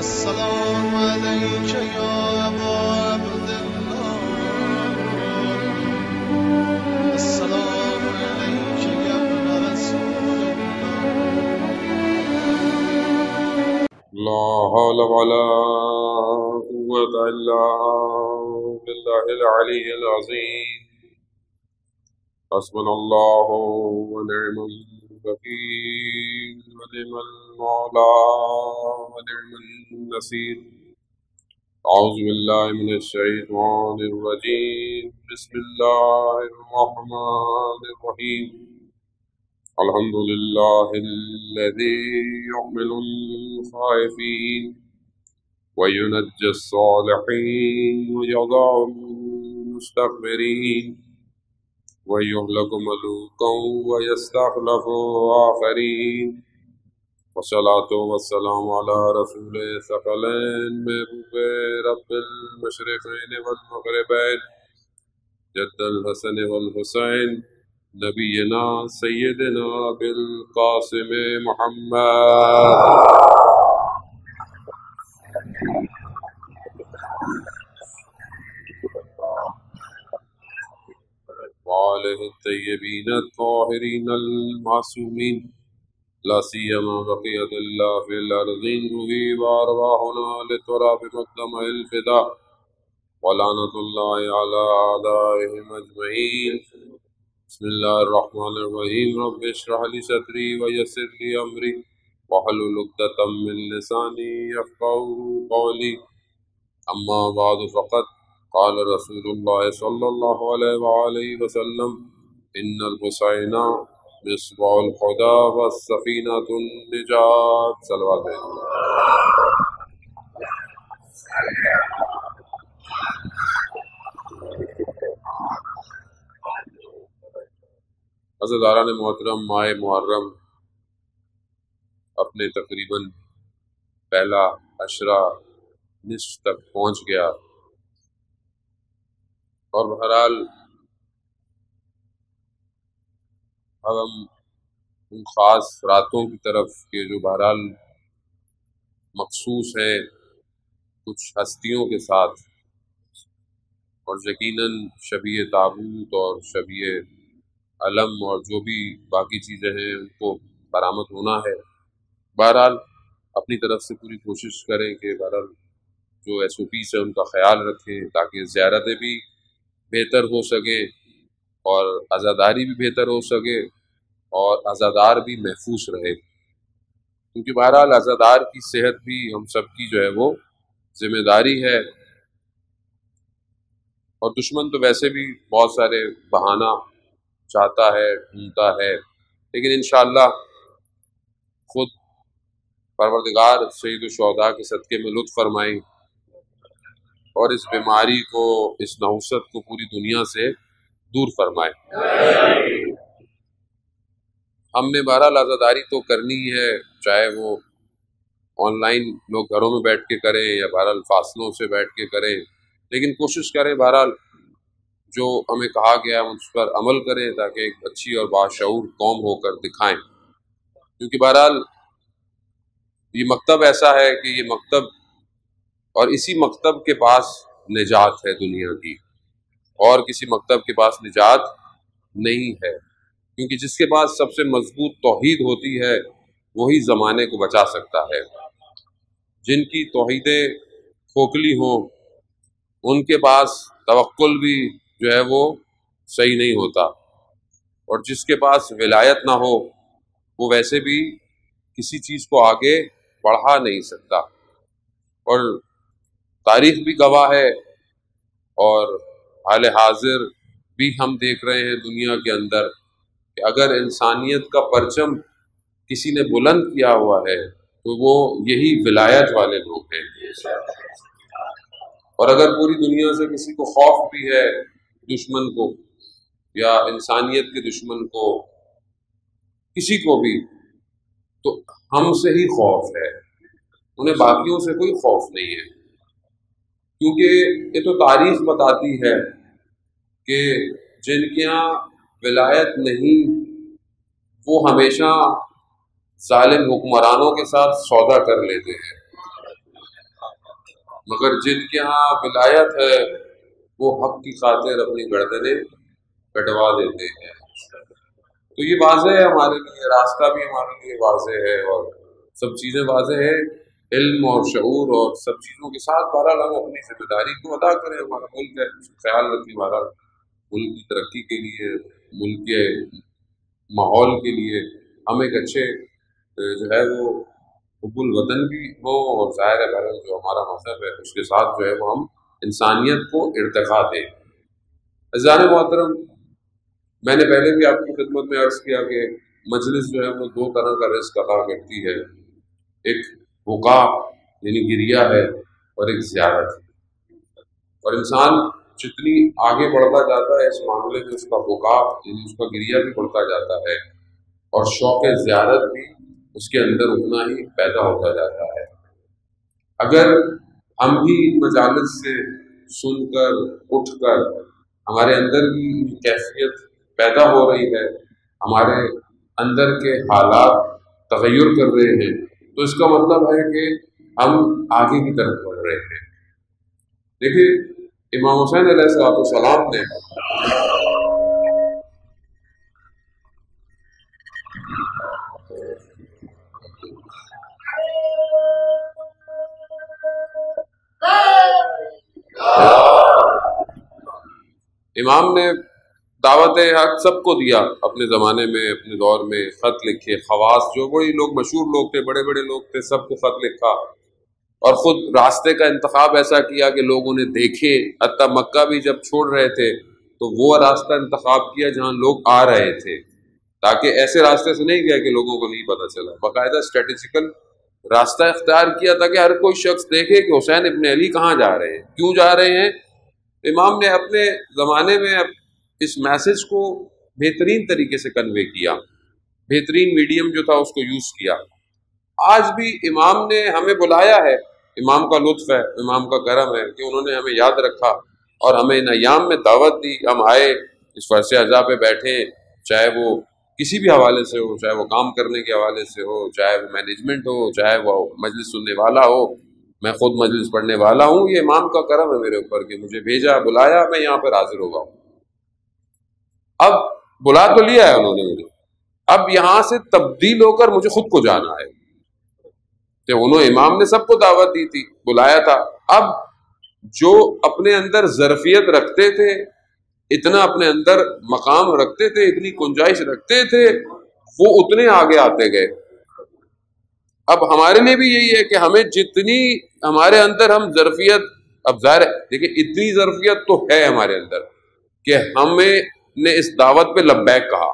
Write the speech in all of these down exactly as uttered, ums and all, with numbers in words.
السلام عليك يا أبا عبد الله السلام عليك يا ابن رسول الله لا حول ولا قوة إلا بالله العلي العظيم حسبنا الله ونعم الوكيل ونعم المولى ونعم النصير أعوذ بالله من الشيطان الرجيم بسم الله الرحمن الرحيم الحمد لله الذي يحمل الخائفين وينجي الصالحين ويضع المستكبرين ويهلك ملوكا ويستخلف آخرين والصلاة والسلام على رسول ثقلين محبوب رب المشرقين والمغربين جد الحسن والحسين نبینا سیدنا بالقاسم محمد وآلہ الطیبین الطاہرین المعصومین لا سیما بقیت اللہ فی الارضین وی وارواحنا لتراب مقدم الفدا ولعنت اللہ علی اعدائهم اجمعین بسم اللہ الرحمن الرحیم رب اشرح لی صدری ویسر لی امری واحلل عقدۃ من لسانی یفقهوا قولی اما بعد فقد قال رسول اللہ صلی اللہ علیہ وآلہ وسلم ان الحسین مصباح الہدی والسفینۃ النجات صلوات عزیزان محترم، ماہ محرم اپنے تقریباً پہلا عشرہ نصف تک پہنچ گیا اور بہرحال اب ہم ان خاص راتوں کی طرف کے جو بہرحال مخصوص ہیں کچھ ہستیوں کے ساتھ، اور یقیناً شبیہ تابوت اور شبیہ علم اور جو بھی باقی چیزیں ہیں ان کو برآمد ہونا ہے۔ بہرحال اپنی طرف سے پوری کوشش کریں کہ بہرحال جو ایس او پیز ہے ان کا خیال رکھیں تاکہ زیارتیں بھی بہتر ہو سکیں اور عزاداری بھی بہتر ہو سکے اور عزادار بھی محفوظ رہے، کیونکہ بہرحال عزادار کی صحت بھی ہم سب کی جو ہے وہ ذمہ داری ہے، اور دشمن تو ویسے بھی بہت سارے بہانہ چاہتا ہے، ڈھونڈتا ہے، لیکن انشاءاللہ خود پروردگار سید الشہداء کے صدقے میں لطف فرمائیں اور اس بیماری کو، اس نحوست کو پوری دنیا سے دور فرمائے۔ ہم نے بہرحال عزاداری تو کرنی ہے، چاہے وہ آن لائن لوگ گھروں میں بیٹھ کے کریں یا بہرحال فاصلوں سے بیٹھ کے کریں، لیکن کوشش کریں بہرحال جو ہمیں کہا گیا ہے اس پر عمل کریں تاکہ ایک اچھی اور باشعور قوم ہو کر دکھائیں، کیونکہ بہرحال یہ مکتب ایسا ہے کہ یہ مکتب اور اسی مکتب کے پاس نجات ہے دنیا کی، اور کسی مکتب کے پاس نجات نہیں ہے، کیونکہ جس کے پاس سب سے مضبوط توحید ہوتی ہے وہی زمانے کو بچا سکتا ہے۔ جن کی توحیدیں کھوکھلی ہوں ان کے پاس توکل بھی جو ہے وہ صحیح نہیں ہوتا، اور جس کے پاس ولایت نہ ہو وہ ویسے بھی کسی چیز کو آگے بڑھا نہیں سکتا، اور تاریخ بھی گواہ ہے اور حال حاضر بھی ہم دیکھ رہے ہیں دنیا کے اندر کہ اگر انسانیت کا پرچم کسی نے بلند کیا ہوا ہے تو وہ یہی ولایت والے لوگ ہیں، اور اگر پوری دنیا سے کسی کو خوف بھی ہے، دشمن کو یا انسانیت کے دشمن کو، کسی کو بھی، تو ہم سے ہی خوف ہے، انہیں باقیوں سے کوئی خوف نہیں ہے، کیونکہ یہ تو تاریخ بتاتی ہے کہ جن کے یہاں ولایت نہیں وہ ہمیشہ ظالم حکمرانوں کے ساتھ سودا کر لیتے ہیں، مگر جن کے ہاں ولایت ہے وہ حق کی خاطر اپنی گردنیں کٹوا دیتے ہیں۔ تو یہ واضح ہے ہمارے لیے، راستہ بھی ہمارے لیے واضح ہے اور سب چیزیں واضح ہے، علم اور شعور اور سب چیزوں کے ساتھ بہرحال ہم اپنی ذمہ داری کو ادا کریں۔ ہمارا ملک ہے، اس کا خیال رکھیں، ہمارا ملک کی ترقی کے لیے، ملک کے ماحول کے لیے ہم ایک اچھے جو ہے وہ حب الوطن بھی ہو، اور ظاہر ہے بہرحال جو ہمارا مذہب ہے اس کے ساتھ جو ہے وہ ہم انسانیت کو ارتقا دیں۔ عزیزان محترم، میں نے پہلے بھی آپ کی خدمت میں عرض کیا کہ مجلس جو ہے وہ دو طرح کا رزق عطا کرتی ہے، ایک بقا یعنی گریہ ہے اور ایک زیارت ہے، اور انسان جتنی آگے بڑھتا جاتا ہے اس معاملے میں اس کا بقا یعنی اس کا گریہ بھی بڑھتا جاتا ہے اور شوق زیارت بھی اس کے اندر اتنا ہی پیدا ہوتا جاتا ہے۔ اگر ہم بھی ان مجالس سے سن کر اٹھ کر ہمارے اندر بھی کیفیت پیدا ہو رہی ہے، ہمارے اندر کے حالات تغیر کر رہے ہیں، تو اس کا مطلب ہے کہ ہم آگے کی طرف بڑھ رہے ہیں۔ دیکھیے امام حسین علیہ السلام نے امام نے دعوت حق سب کو دیا، اپنے زمانے میں اپنے دور میں خط لکھے، خواص جو بڑے لوگ مشہور لوگ تھے، بڑے بڑے لوگ تھے، سب کو خط لکھا اور خود راستے کا انتخاب ایسا کیا کہ لوگ انہیں دیکھے۔ حتیٰ مکہ بھی جب چھوڑ رہے تھے تو وہ راستہ انتخاب کیا جہاں لوگ آ رہے تھے، تاکہ ایسے راستے سے نہیں گیا کہ لوگوں کو نہیں پتہ چلا، باقاعدہ اسٹریٹجیکل راستہ اختیار کیا تاکہ ہر کوئی شخص دیکھے کہ حسین ابن علی کہاں جا رہے ہیں، کیوں جا رہے ہیں۔ امام نے اپنے زمانے میں اس میسج کو بہترین طریقے سے کنوے کیا، بہترین میڈیم جو تھا اس کو یوز کیا۔ آج بھی امام نے ہمیں بلایا ہے، امام کا لطف ہے، امام کا کرم ہے کہ انہوں نے ہمیں یاد رکھا اور ہمیں ان ایام میں دعوت دی، ہم آئے، اس فرش اعضاء پہ بیٹھے، چاہے وہ کسی بھی حوالے سے ہو، چاہے وہ کام کرنے کے حوالے سے ہو، چاہے وہ مینجمنٹ ہو، چاہے وہ مجلس سننے والا ہو، میں خود مجلس پڑھنے والا ہوں، یہ امام کا کرم ہے میرے اوپر کہ مجھے بھیجا، بلایا، میں یہاں پر حاضر ہو گا ہوں۔ اب بلا تو لیا ہے انہوں نے مجھے، اب یہاں سے تبدیل ہو کر مجھے خود کو جانا ہے کہ انہوں امام نے سب کو دعوت دی تھی، بلایا تھا، اب جو اپنے اندر ظرفیت رکھتے تھے، اتنا اپنے اندر مقام رکھتے تھے، اتنی گنجائش رکھتے تھے، وہ اتنے آگے آتے گئے۔ اب ہمارے لیے بھی یہی ہے کہ ہمیں جتنی ہمارے اندر ہم ظرفیت، اب ظاہر ہے دیکھیں اتنی ظرفیت تو ہے ہمارے اندر کہ ہمیں نے اس دعوت پہ لبیک کہا،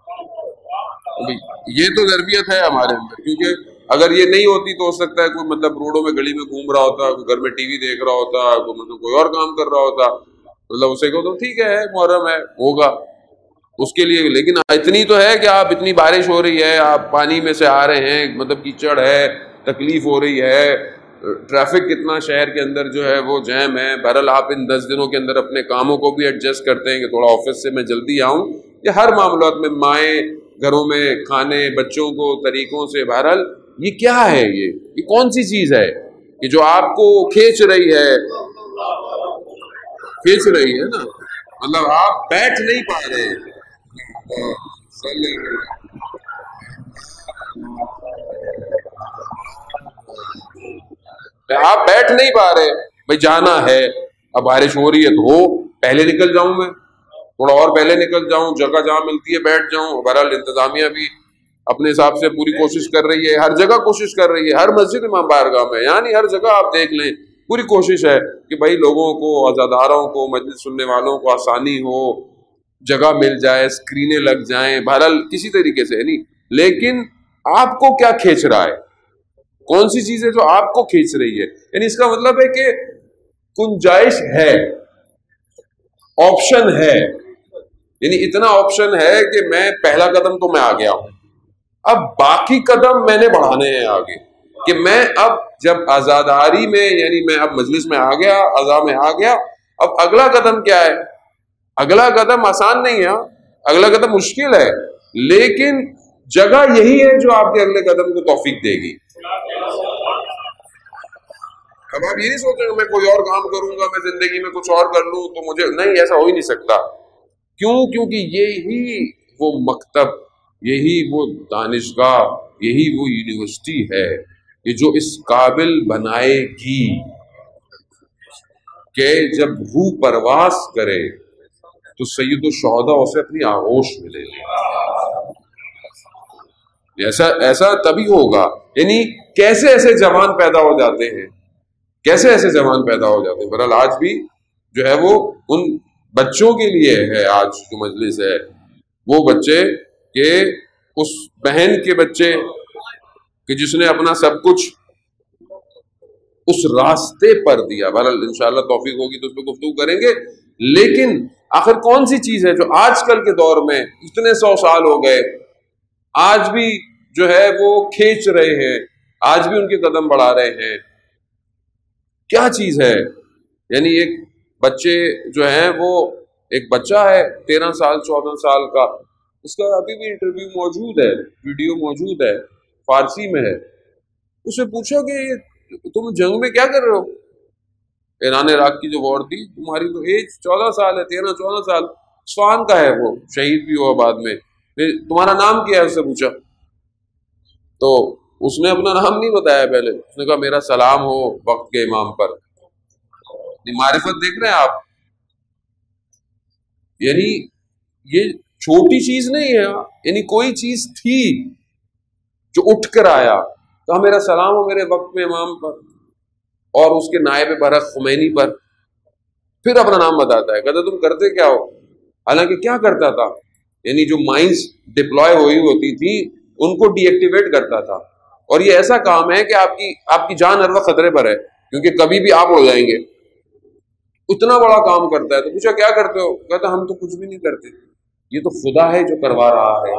یہ تو ظرفیت ہے ہمارے اندر، کیونکہ اگر یہ نہیں ہوتی تو ہو سکتا ہے کوئی مطلب روڈوں میں گلی میں گھوم رہا ہوتا، کوئی گھر میں ٹی وی دیکھ رہا ہوتا، کوئی مطلب کوئی اور کام کر رہا ہوتا، مطلب اسے کہو تو ٹھیک ہے محرم ہے ہوگا اس کے لیے، لیکن اتنی تو ہے کہ آپ اتنی بارش ہو رہی ہے، آپ پانی میں سے آ رہے ہیں، مطلب کیچڑ ہے، تکلیف ہو رہی ہے، ٹریفک کتنا شہر کے اندر جو ہے وہ جیم ہے، بہرحال آپ ان دس دنوں کے اندر اپنے کاموں کو بھی ایڈجسٹ کرتے ہیں کہ تھوڑا آفس سے میں جلدی آؤں، یہ ہر معاملات میں مائیں گھروں میں کھانے بچوں کو طریقوں سے، بہرحال یہ کیا ہے، یہ یہ کون سی چیز ہے کہ جو آپ کو کھینچ رہی ہے، کھینچ رہی ہے نا، مطلب آپ بیٹھ نہیں پا رہے ہیں، آپ بیٹھ نہیں پا رہے، بھائی جانا ہے، اب بارش ہو رہی ہے تو ہو، پہلے نکل جاؤں، میں تھوڑا اور پہلے نکل جاؤں، جگہ جہاں ملتی ہے بیٹھ جاؤں، بہرحال انتظامیہ بھی اپنے حساب سے پوری کوشش کر رہی ہے، ہر جگہ کوشش کر رہی ہے، ہر مسجد امام بارگاہ میں، یعنی ہر جگہ آپ دیکھ لیں پوری کوشش ہے کہ بھائی لوگوں کو، عزاداروں کو، مجلس سننے والوں کو آسانی ہو، جگہ مل جائے، اسکرینیں لگ جائیں، بہرحال کسی طریقے سے نہیں، لیکن آپ کو کیا کھینچ رہا ہے، کون سی چیز ہے جو آپ کو کھینچ رہی ہے، یعنی اس کا مطلب ہے کہ گنجائش ہے، آپشن ہے، یعنی اتنا آپشن ہے کہ میں پہلا قدم تو میں آ گیا ہوں، اب باقی قدم میں نے بڑھانے ہیں آگے، کہ میں اب جب آزاداری میں، یعنی میں اب مجلس میں آ گیا، عزا میں آ گیا، اب اگلا قدم کیا ہے، اگلا قدم آسان نہیں ہے، اگلا قدم مشکل ہے، لیکن جگہ یہی ہے جو آپ کے اگلے قدم کو توفیق دے گی۔ اب آپ یہ نہیں سوچیں کہ میں کوئی اور کام کروں گا، میں زندگی میں کچھ اور کر لوں تو مجھے نہیں، ایسا ہو ہی نہیں سکتا. کیوں؟ کیونکہ یہی وہ مکتب، یہی وہ دانشگاہ، یہی وہ یونیورسٹی ہے کہ جو اس قابل بنائے گی کہ جب روح پرواز کرے تو سید الشہداء اسے اپنی آغوش ملے گی. ایسا ایسا تبھی ہوگا. یعنی کیسے ایسے جوان پیدا ہو جاتے ہیں، کیسے ایسے جوان پیدا ہو جاتے ہیں. بہرحال آج بھی جو ہے وہ ان بچوں کے لیے ہے، آج جو مجلس ہے وہ بچے کہ اس بہن کے بچے کہ جس نے اپنا سب کچھ اس راستے پر دیا. بہرحال انشاءاللہ توفیق ہوگی تو اس پہ گفتگو کریں گے. لیکن آخر کون سی چیز ہے جو آج کل کے دور میں اتنے سو سال ہو گئے آج بھی جو ہے وہ کھینچ رہے ہیں، آج بھی ان کے قدم بڑھا رہے ہیں؟ کیا چیز ہے؟ یعنی ایک بچے جو ہیں وہ ایک بچہ ہے تیرہ سال چودہ سال کا، اس کا ابھی بھی انٹرویو موجود ہے، ویڈیو موجود ہے، فارسی میں ہے. اسے پوچھا کہ تم جنگ میں کیا کر رہے ہو؟ ایران عراق کی جو وار تھی، تمہاری تو ایج چودہ سال ہے، تیرہ چودہ سال، اصفہان کا ہے، وہ شہید بھی ہوا بعد میں. تمہارا نام کیا ہے؟ اس سے پوچھا تو اس نے اپنا نام نہیں بتایا پہلے. اس نے کہا میرا سلام ہو وقت کے امام پر. معرفت دیکھ رہے ہیں آپ؟ یعنی یہ چھوٹی چیز نہیں ہے، یعنی کوئی چیز تھی جو اٹھ کر آیا، کہا میرا سلام ہو میرے وقت میں امام پر اور اس کے نائب برحق خمینی پر. پھر اپنا نام بتاتا ہے، کہتا تم کرتے کیا ہو؟ حالانکہ کیا کرتا تھا؟ یعنی جو مائنز ڈپلوائے ہوئی ہوتی تھی ان کو ڈی ایکٹیویٹ کرتا تھا. اور یہ ایسا کام ہے کہ آپ کی آپ کی جان ہر وقت خطرے پر ہے، کیونکہ کبھی بھی آپ اڑ جائیں گے. اتنا بڑا کام کرتا ہے. تو پوچھا کیا کرتے ہو؟ کہتا ہم تو کچھ بھی نہیں کرتے، یہ تو خدا ہے جو کروا رہا ہے.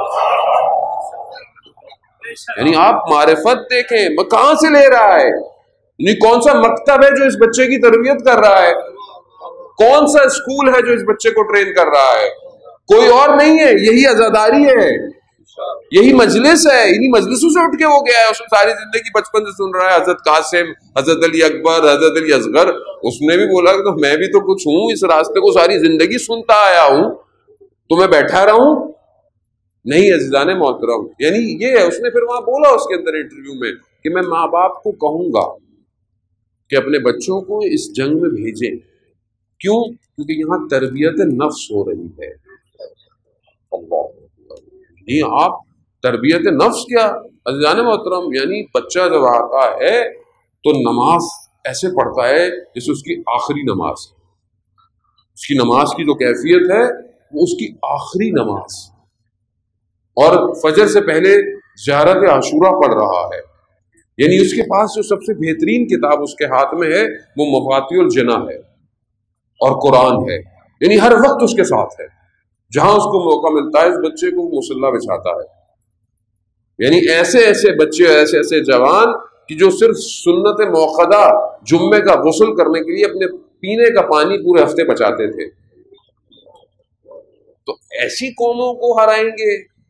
یعنی آپ معرفت دیکھیں کہاں سے لے رہا ہے، یعنی کون سا مکتب ہے جو اس بچے کی تربیت کر رہا ہے، کون سا اسکول ہے جو اس بچے کو ٹرین کر رہا ہے. کوئی اور نہیں ہے، یہی عزاداری ہے، یہی مجلس ہے. انہی مجلسوں سے اٹھ کے وہ گیا ہے. اس نے ساری زندگی بچپن سے سن رہا ہے حضرت قاسم، حضرت علی اکبر، حضرت علی اصغر. اس نے بھی بولا کہ میں بھی تو کچھ ہوں، اس راستے کو ساری زندگی سنتا آیا ہوں تو میں بیٹھا رہا ہوں؟ نہیں عزیزان محترم، یعنی یہ ہے. اس نے پھر وہاں بولا اس کے اندر انٹرویو میں کہ میں ماں باپ کو کہوں گا کہ اپنے بچوں کو اس جنگ میں بھیجیں. کیوں؟ کیونکہ یہاں تربیت نفس ہو رہی ہے. اللہ نہیں، آپ تربیت نفس کیا عزیزان محترم؟ یعنی بچہ جب آتا ہے تو نماز ایسے پڑھتا ہے جیسے اس کی آخری نماز. اس کی نماز کی جو کیفیت ہے وہ اس کی آخری نماز. اور فجر سے پہلے زیارت عاشورہ پڑھ رہا ہے. یعنی اس کے پاس جو سب سے بہترین کتاب اس کے ہاتھ میں ہے وہ مفاتیح الجنہ ہے اور قرآن ہے. یعنی ہر وقت اس کے ساتھ ہے، جہاں اس کو موقع ملتا ہے اس بچے کو مصلی بچھاتا ہے. یعنی ایسے ایسے بچے، ایسے ایسے جوان کہ جو صرف سنت موقدہ جمعے کا غسل کرنے کے لیے اپنے پینے کا پانی پورے ہفتے بچاتے تھے. تو ایسی قوموں کو ہرائیں گے؟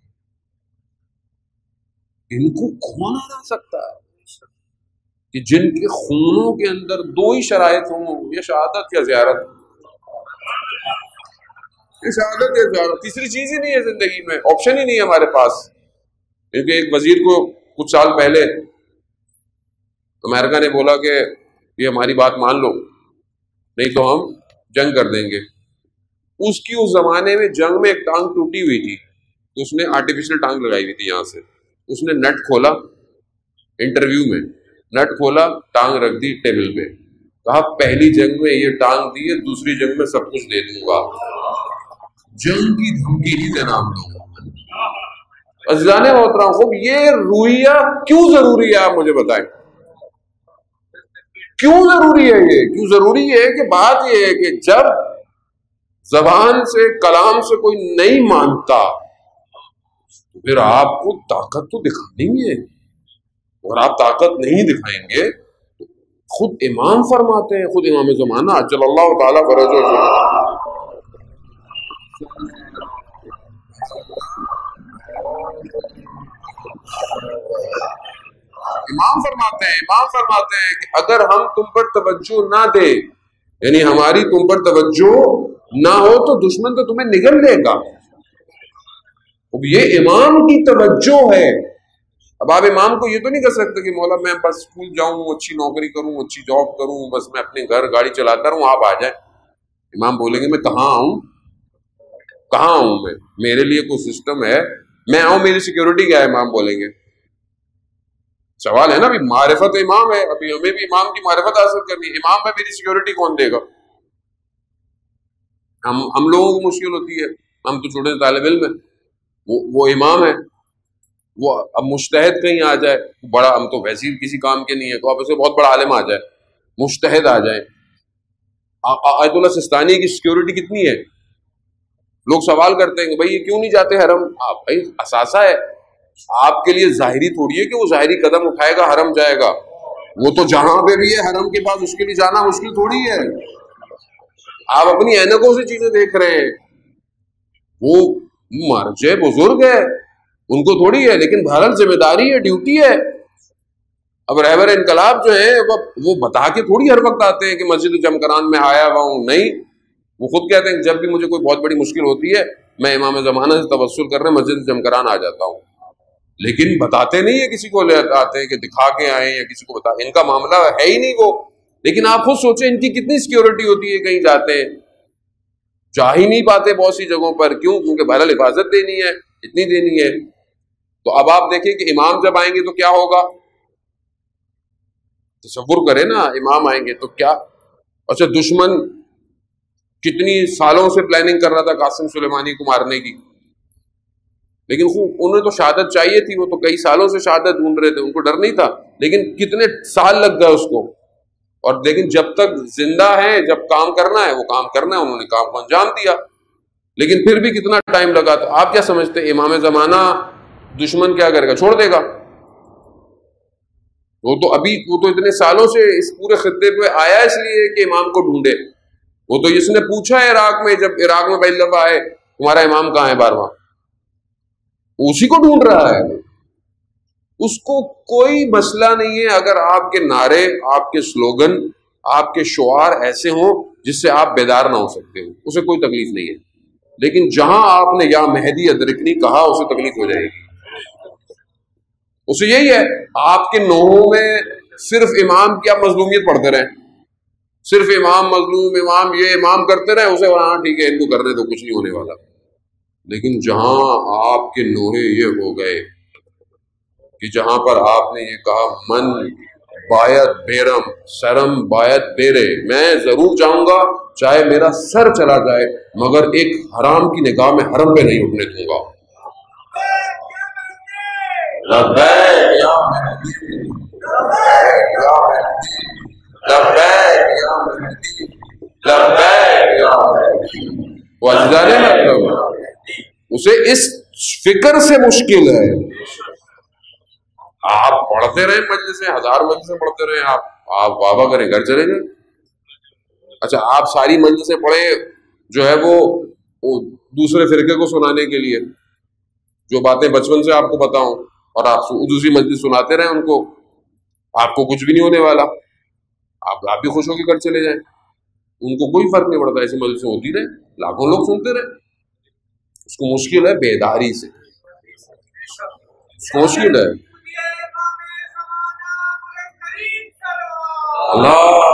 ان کو کون ہرا سکتا ہے کہ جن کے خونوں کے اندر دو ہی شرائط ہوں، یا شہادت یا زیارت. یہ شہادت یا زیارت، تیسری چیز ہی نہیں ہے زندگی میں، آپشن ہی نہیں ہے ہمارے پاس. کیونکہ ایک وزیر کو کچھ سال پہلے امریکہ نے بولا کہ یہ ہماری بات مان لو نہیں تو ہم جنگ کر دیں گے. اس کی اس زمانے میں جنگ میں ایک ٹانگ ٹوٹی ہوئی تھی تو اس نے آرٹیفیشل ٹانگ لگائی ہوئی تھی. یہاں سے اس نے نٹ کھولا، انٹرویو میں نٹ کھولا، ٹانگ رکھ دی ٹیبل پہ، کہا پہلی جنگ میں یہ ٹانگ دی ہے، دوسری جنگ میں سب کچھ دے دوں گا. جنگ کی دھمکی نہیں دینا ہم لوگ. عزیزان محترم، خوب یہ رویہ کیوں ضروری ہے؟ آپ مجھے بتائیں کیوں ضروری ہے؟ یہ کیوں ضروری ہے کہ بات یہ ہے کہ جب زبان سے کلام سے کوئی نہیں مانتا پھر آپ کو طاقت تو دکھانی ہی ہے. اور آپ طاقت نہیں دکھائیں گے، خود امام فرماتے ہیں، خود امام زمانہ اجل اللہ تعالیٰ فرجہ امام فرماتے ہیں امام فرماتے ہیں کہ اگر ہم تم پر توجہ نہ دے، یعنی ہماری تم پر توجہ نہ ہو تو دشمن تو تمہیں نگل لے گا۔ اب یہ امام کی توجہ ہے۔ اب آپ امام کو یہ تو نہیں کہہ سکتے کہ مولا میں بس اسکول جاؤں، اچھی نوکری کروں، اچھی جاب کروں، بس میں اپنے گھر گاڑی چلاتا رہوں، آپ آ جائیں۔ امام بولیں گے میں کہاں آؤں کہاں آؤں میں میرے لیے کوئی سسٹم ہے، میں آؤں میری سیکیورٹی کیا ہے؟ امام بولیں گے۔ سوال ہے نا، ابھی معرفت امام ہے، ابھی ہمیں بھی امام کی معرفت حاصل کرنی ہے۔ امام میں میری سیکیورٹی کون دے گا؟ ہم ہم لوگوں کو مشکل ہوتی ہے، ہم تو چھوٹے طالب علم ہیں، وہ, وہ امام ہے، وہ اب مجتہد کہیں آ جائے بڑا، ہم تو ویسے ہی کسی کام کے نہیں ہے، تو آپ اسے بہت بڑا عالم آ جائے، مجتہد آ جائے، آیت اللہ سستانی کی سیکیورٹی کتنی ہے؟ لوگ سوال کرتے ہیں کہ بھائی یہ کیوں نہیں جاتے حرم؟ آپ بھائی اثاثہ ہے، آپ کے لیے ظاہری تھوڑی ہے کہ وہ ظاہری قدم اٹھائے گا حرم جائے گا، وہ تو جہاں پہ بھی ہے حرم کے پاس، اس کے لیے جانا مشکل تھوڑی ہے۔ آپ اپنی اینکوں سے چیزیں دیکھ رہے ہیں، وہ مرجع بزرگ ہے، ان کو تھوڑی ہے، لیکن بہرحال ذمہ داری ہے، ڈیوٹی ہے۔ اب رہبر انقلاب جو ہیں وہ بتا کے تھوڑی ہر وقت آتے ہیں کہ مسجد جمکران میں آیا ہوا ہوں، نہیں، وہ خود کہتے ہیں کہ جب بھی مجھے کوئی بہت بڑی مشکل ہوتی ہے میں امام زمانہ سے توسل کرنے مسجد جمکران آ جاتا ہوں، لیکن بتاتے نہیں ہے، کسی کو لے آتے ہیں کہ دکھا کے آئیں یا کسی کو بتا، ان کا معاملہ ہے ہی نہیں وہ۔ لیکن آپ خود سوچیں ان کی کتنی سیکیورٹی ہوتی ہے، کہیں جاتے ہیں جا ہی نہیں پاتے بہت سی جگہوں پر، کیوں؟ کیونکہ بہرحال حفاظت دینی ہے، اتنی دینی ہے۔ تو اب آپ دیکھیں کہ امام جب آئیں گے تو کیا ہوگا، تصور کریں نا، امام آئیں گے تو کیا؟ اچھا دشمن کتنی سالوں سے پلاننگ کر رہا تھا قاسم سلیمانی کو مارنے کی، لیکن انہیں تو شہادت چاہیے تھی، وہ تو کئی سالوں سے شہادت ڈھونڈ رہے تھے، ان کو ڈر نہیں تھا، لیکن کتنے سال لگ گئے اس کو، اور لیکن جب تک زندہ ہے، جب کام کرنا ہے وہ کام کرنا ہے، انہوں نے کام کو انجام دیا، لیکن پھر بھی کتنا ٹائم لگا۔ تو آپ کیا سمجھتے ہیں امام زمانہ دشمن کیا کرے گا؟ چھوڑ دے گا؟ وہ تو ابھی وہ تو اتنے سالوں سے اس پورے خطے پہ آیا اس لیے کہ امام کو ڈھونڈے، وہ تو اس نے پوچھا ہے عراق میں، جب عراق میں پہلی دفعہ آئے تمہارا امام کہاں ہے بارواں، اسی کو ڈھونڈ رہا ہے، اس کو کوئی مسئلہ نہیں ہے اگر آپ کے نعرے، آپ کے سلوگن، آپ کے شعار ایسے ہوں جس سے آپ بیدار نہ ہو سکتے ہو، اسے کوئی تکلیف نہیں ہے، لیکن جہاں آپ نے یا مہدی ادرکنی کہا اسے تکلیف ہو جائے گی۔ اسے یہی ہے آپ کے نوحوں میں صرف امام کی آپ مظلومیت پڑھتے رہیں، صرف امام مظلوم، امام یہ امام کرتے رہے، اسے ہاں ٹھیک ہے ان کو کرنے تو کچھ نہیں ہونے والا، لیکن جہاں آپ کے نوحے یہ ہو گئے کہ جہاں پر آپ نے یہ کہا من باید بیرم سرم باید بیرے، میں ضرور جاؤں گا چاہے میرا سر چلا جائے، مگر ایک حرام کی نگاہ میں حرم پہ نہیں اٹھنے دوں گا۔ لبیک یا مہدی، لبیک یا مہدی، لبیک یا مہدی، لبیک یا مہدی۔ وہ اجزانے مطلب اسے اس فکر سے مشکل ہے، آپ پڑھتے رہیں مجلسیں، ہزار مجلسیں پڑھتے رہیں، آپ آپ وابا کریں گھر چلے جائیں۔ اچھا آپ ساری مجلسیں پڑھیں جو ہے وہ دوسرے فرقے کو سنانے کے لیے، جو باتیں بچپن سے آپ کو پتا ہوں، اور آپ دوسری مجلس سناتے رہیں ان کو، آپ کو کچھ بھی نہیں ہونے والا، آپ آپ بھی خوش ہو کے گھر چلے جائیں، ان کو کوئی فرق نہیں پڑتا، ایسی مجلسیں ہوتی رہے، لاکھوں لوگ سنتے رہے۔ اس کو مشکل ہے بیداری سے، اس کو مشکل ہے۔ اللہ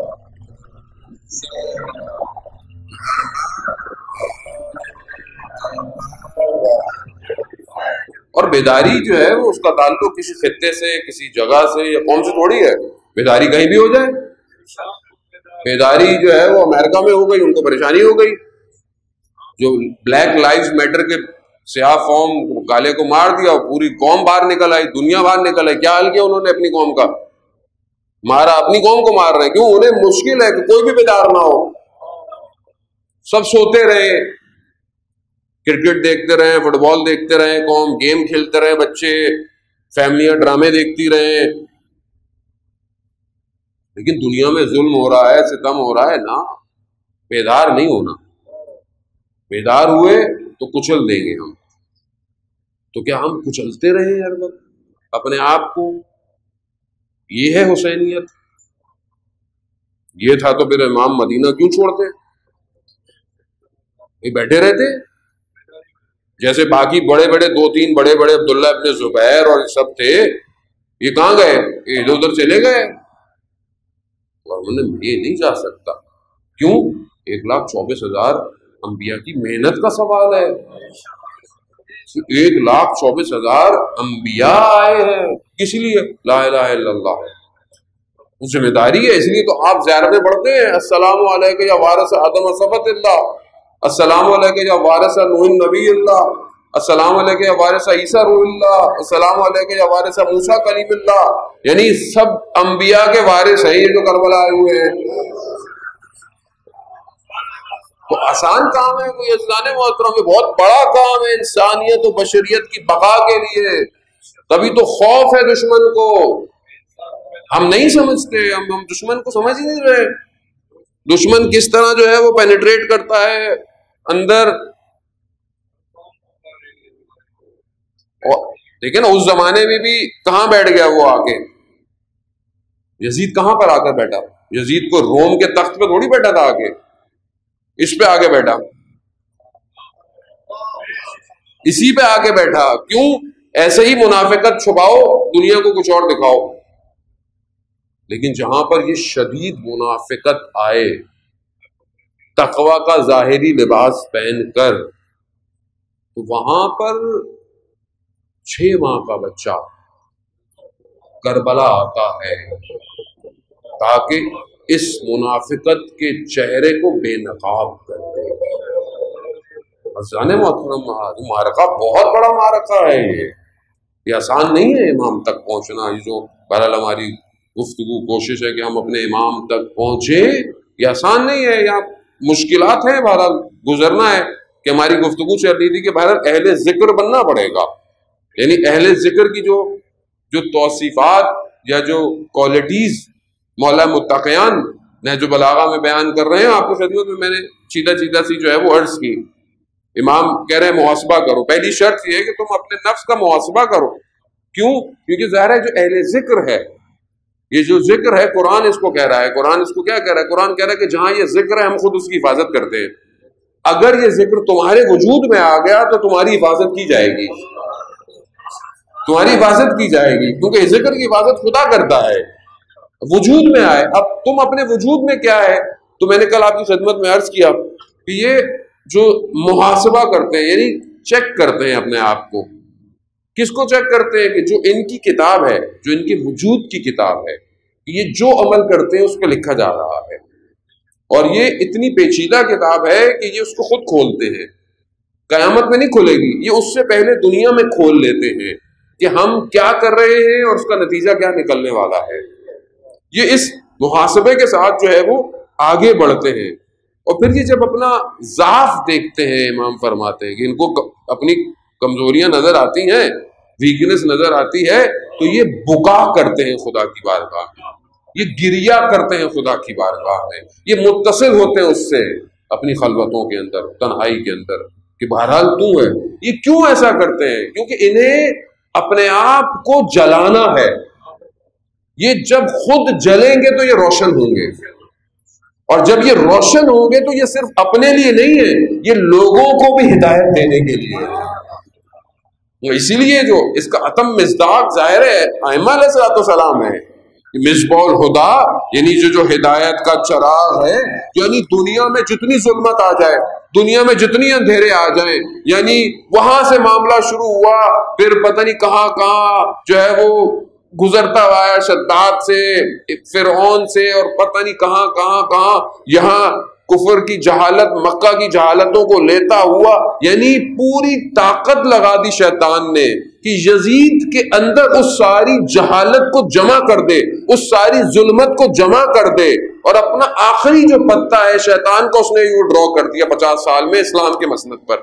اور بیداری جو ہے وہ اس کا تعلق کسی خطے سے، کسی جگہ سے یا قوم سے تھوڑی ہے، بیداری کہیں بھی ہو جائے۔ بیداری جو ہے وہ امریکہ میں ہو گئی، ان کو پریشانی ہو گئی، جو بلیک لائیوز میٹر کے سیاہ فارم کالے کو مار دیا، پوری قوم باہر نکل آئی، دنیا باہر نکل آئی، کیا حال کیا انہوں نے اپنی قوم کا؟ مارا، اپنی قوم کو مار رہے ہیں، کیوں؟ انہیں مشکل ہے کہ کوئی بھی بیدار نہ ہو، سب سوتے رہے، کرکٹ دیکھتے رہے، فٹ بال دیکھتے رہے، قوم گیم کھیلتے رہے، بچے فیملیاں ڈرامے دیکھتی رہے، لیکن دنیا میں ظلم ہو رہا ہے، ستم ہو رہا ہے نا، بیدار نہیں ہونا۔ بیدار ہوئے تو کچل دیں گے ہم، تو کیا ہم کچلتے رہے ہر وقت اپنے آپ کو؟ یہ ہے حسینیت؟ یہ تھا تو پھر امام مدینہ کیوں چھوڑتے؟ یہ بیٹھے رہتے جیسے باقی بڑے بڑے دو تین بڑے بڑے عبداللہ ابن زبیر اور سب تھے، یہ کہاں گئے؟ یہ ادھر ادھر چلے گئے، اور انہوں نے یہ نہیں جا سکتا۔ کیوں؟ ایک لاکھ چوبیس ہزار انبیاء کی محنت کا سوال ہے، ایک لاکھ چوبیس ہزار انبیاء آئے ہیں، کس لیے؟ لا الہ الا اللہ، ذمہ داری ہے، اس لیے تو آپ زیارتیں پڑھتے ہیں، السلام علیکم یا وارث آدم صفت اللہ، السلام علیکم یا وارث نوح نبی اللہ، السلام علیکم یا وارث عیسیٰ روح اللہ، السلام علیکم یا وارث موسیٰ کلیم اللہ، یعنی سب انبیاء کے وارث ہیں یہ جو کربلا آئے ہوئے ہیں۔ تو آسان کام ہے کوئی عزیزان محترم، میں بہت بڑا کام ہے انسانیت و بشریت کی بقا کے لیے، تبھی تو خوف ہے دشمن کو، ہم نہیں سمجھتے، ہم ہم دشمن کو سمجھ ہی نہیں رہے، دشمن کس طرح جو ہے وہ پینیٹریٹ کرتا ہے اندر۔ دیکھیں نا اس زمانے میں بھی کہاں بیٹھ گیا وہ آ کے، یزید کہاں پر آ کر بیٹھا؟ یزید کو روم کے تخت پہ تھوڑی بیٹھا تھا، آ کے اس پہ آ کے بیٹھا، اسی پہ آ کے بیٹھا۔ کیوں؟ ایسے ہی منافقت چھپاؤ، دنیا کو کچھ اور دکھاؤ۔ لیکن جہاں پر یہ شدید منافقت آئے، تقوی کا ظاہری لباس پہن کر، تو وہاں پر چھ ماہ کا بچہ کربلا آتا ہے تاکہ اس منافقت کے چہرے کو بے نقاب کر دے۔ عزیزان محترم، معرکہ بہت بڑا معرکہ ہے، یہ یہ آسان نہیں ہے امام تک پہنچنا۔ یہ جو بہرحال ہماری گفتگو کوشش ہے کہ ہم اپنے امام تک پہنچیں، یہ آسان نہیں ہے، یہاں مشکلات ہیں، بہرحال گزرنا ہے۔ کہ ہماری گفتگو چل رہی تھی کہ بہرحال اہل ذکر بننا پڑے گا، یعنی اہل ذکر کی جو جو توصیفات یا جو کوالٹیز مولا متقیان نہج البلاغہ میں بیان کر رہے ہیں، آپ کو خدمت میں میں نے چیدہ چیدہ سی جو ہے وہ عرض کی۔ امام کہہ رہے ہیں محاسبہ کرو، پہلی شرط یہ ہے کہ تم اپنے نفس کا محاسبہ کرو۔ کیوں؟ کیونکہ ظاہر ہے جو اہل ذکر ہے، یہ جو ذکر ہے قرآن اس کو کہہ رہا ہے، قرآن اس کو کیا کہہ رہا ہے؟ قرآن کہہ رہا ہے کہ جہاں یہ ذکر ہے ہم خود اس کی حفاظت کرتے ہیں۔ اگر یہ ذکر تمہارے وجود میں آ گیا تو تمہاری حفاظت کی جائے گی، تمہاری حفاظت کی جائے گی، کیونکہ ذکر کی حفاظت خدا کرتا ہے، وجود میں آئے۔ اب تم اپنے وجود میں کیا ہے؟ تو میں نے کل آپ کی خدمت میں عرض کیا کہ یہ جو محاسبہ کرتے ہیں، یعنی چیک کرتے ہیں اپنے آپ کو، کس کو چیک کرتے ہیں؟ کہ جو ان کی کتاب ہے، جو ان کے وجود کی کتاب ہے، یہ جو عمل کرتے ہیں اس پہ لکھا جا رہا ہے، اور یہ اتنی پیچیدہ کتاب ہے کہ یہ اس کو خود کھولتے ہیں، قیامت میں نہیں کھلے گی، یہ اس سے پہلے دنیا میں کھول لیتے ہیں کہ ہم کیا کر رہے ہیں اور اس کا نتیجہ کیا نکلنے والا ہے۔ یہ اس محاسبے کے ساتھ جو ہے وہ آگے بڑھتے ہیں، اور پھر یہ جب اپنا ضعف دیکھتے ہیں، امام فرماتے ہیں کہ ان کو اپنی کمزوریاں نظر آتی ہیں، ویکنس نظر آتی ہے، تو یہ بکا کرتے ہیں خدا کی بارگاہ میں، یہ گریہ کرتے ہیں خدا کی بارگاہ میں، یہ متصل ہوتے ہیں اس سے اپنی خلوتوں کے اندر، تنہائی کے اندر، کہ بہرحال تو ہے۔ یہ کیوں ایسا کرتے ہیں؟ کیونکہ انہیں اپنے آپ کو جلانا ہے، یہ جب خود جلیں گے تو یہ روشن ہوں گے، اور جب یہ روشن ہوں گے تو یہ صرف اپنے لیے نہیں ہے، یہ لوگوں کو بھی ہدایت دینے کے لیے ہے۔ اسی لیے جو اس کا اتم مصداق ظاہر ہے ائمہ علیہ السلام ہے، مصباح الہدیٰ، یعنی جو جو ہدایت کا چراغ ہے، یعنی دنیا میں جتنی ظلمت آ جائے، دنیا میں جتنی اندھیرے آ جائیں، یعنی وہاں سے معاملہ شروع ہوا، پھر پتہ نہیں کہاں کہاں جو ہے وہ گزرتا ہوا ہے، شداد سے، فرعون سے، اور پتہ نہیں کہاں کہاں کہاں، یہاں کفر کی جہالت، مکہ کی جہالتوں کو لیتا ہوا، یعنی پوری طاقت لگا دی شیطان نے کہ یزید کے اندر اس ساری جہالت کو جمع کر دے، اس ساری ظلمت کو جمع کر دے، اور اپنا آخری جو پتہ ہے شیطان کو اس نے یوں ڈرا کر دیا پچاس سال میں اسلام کے مسند پر۔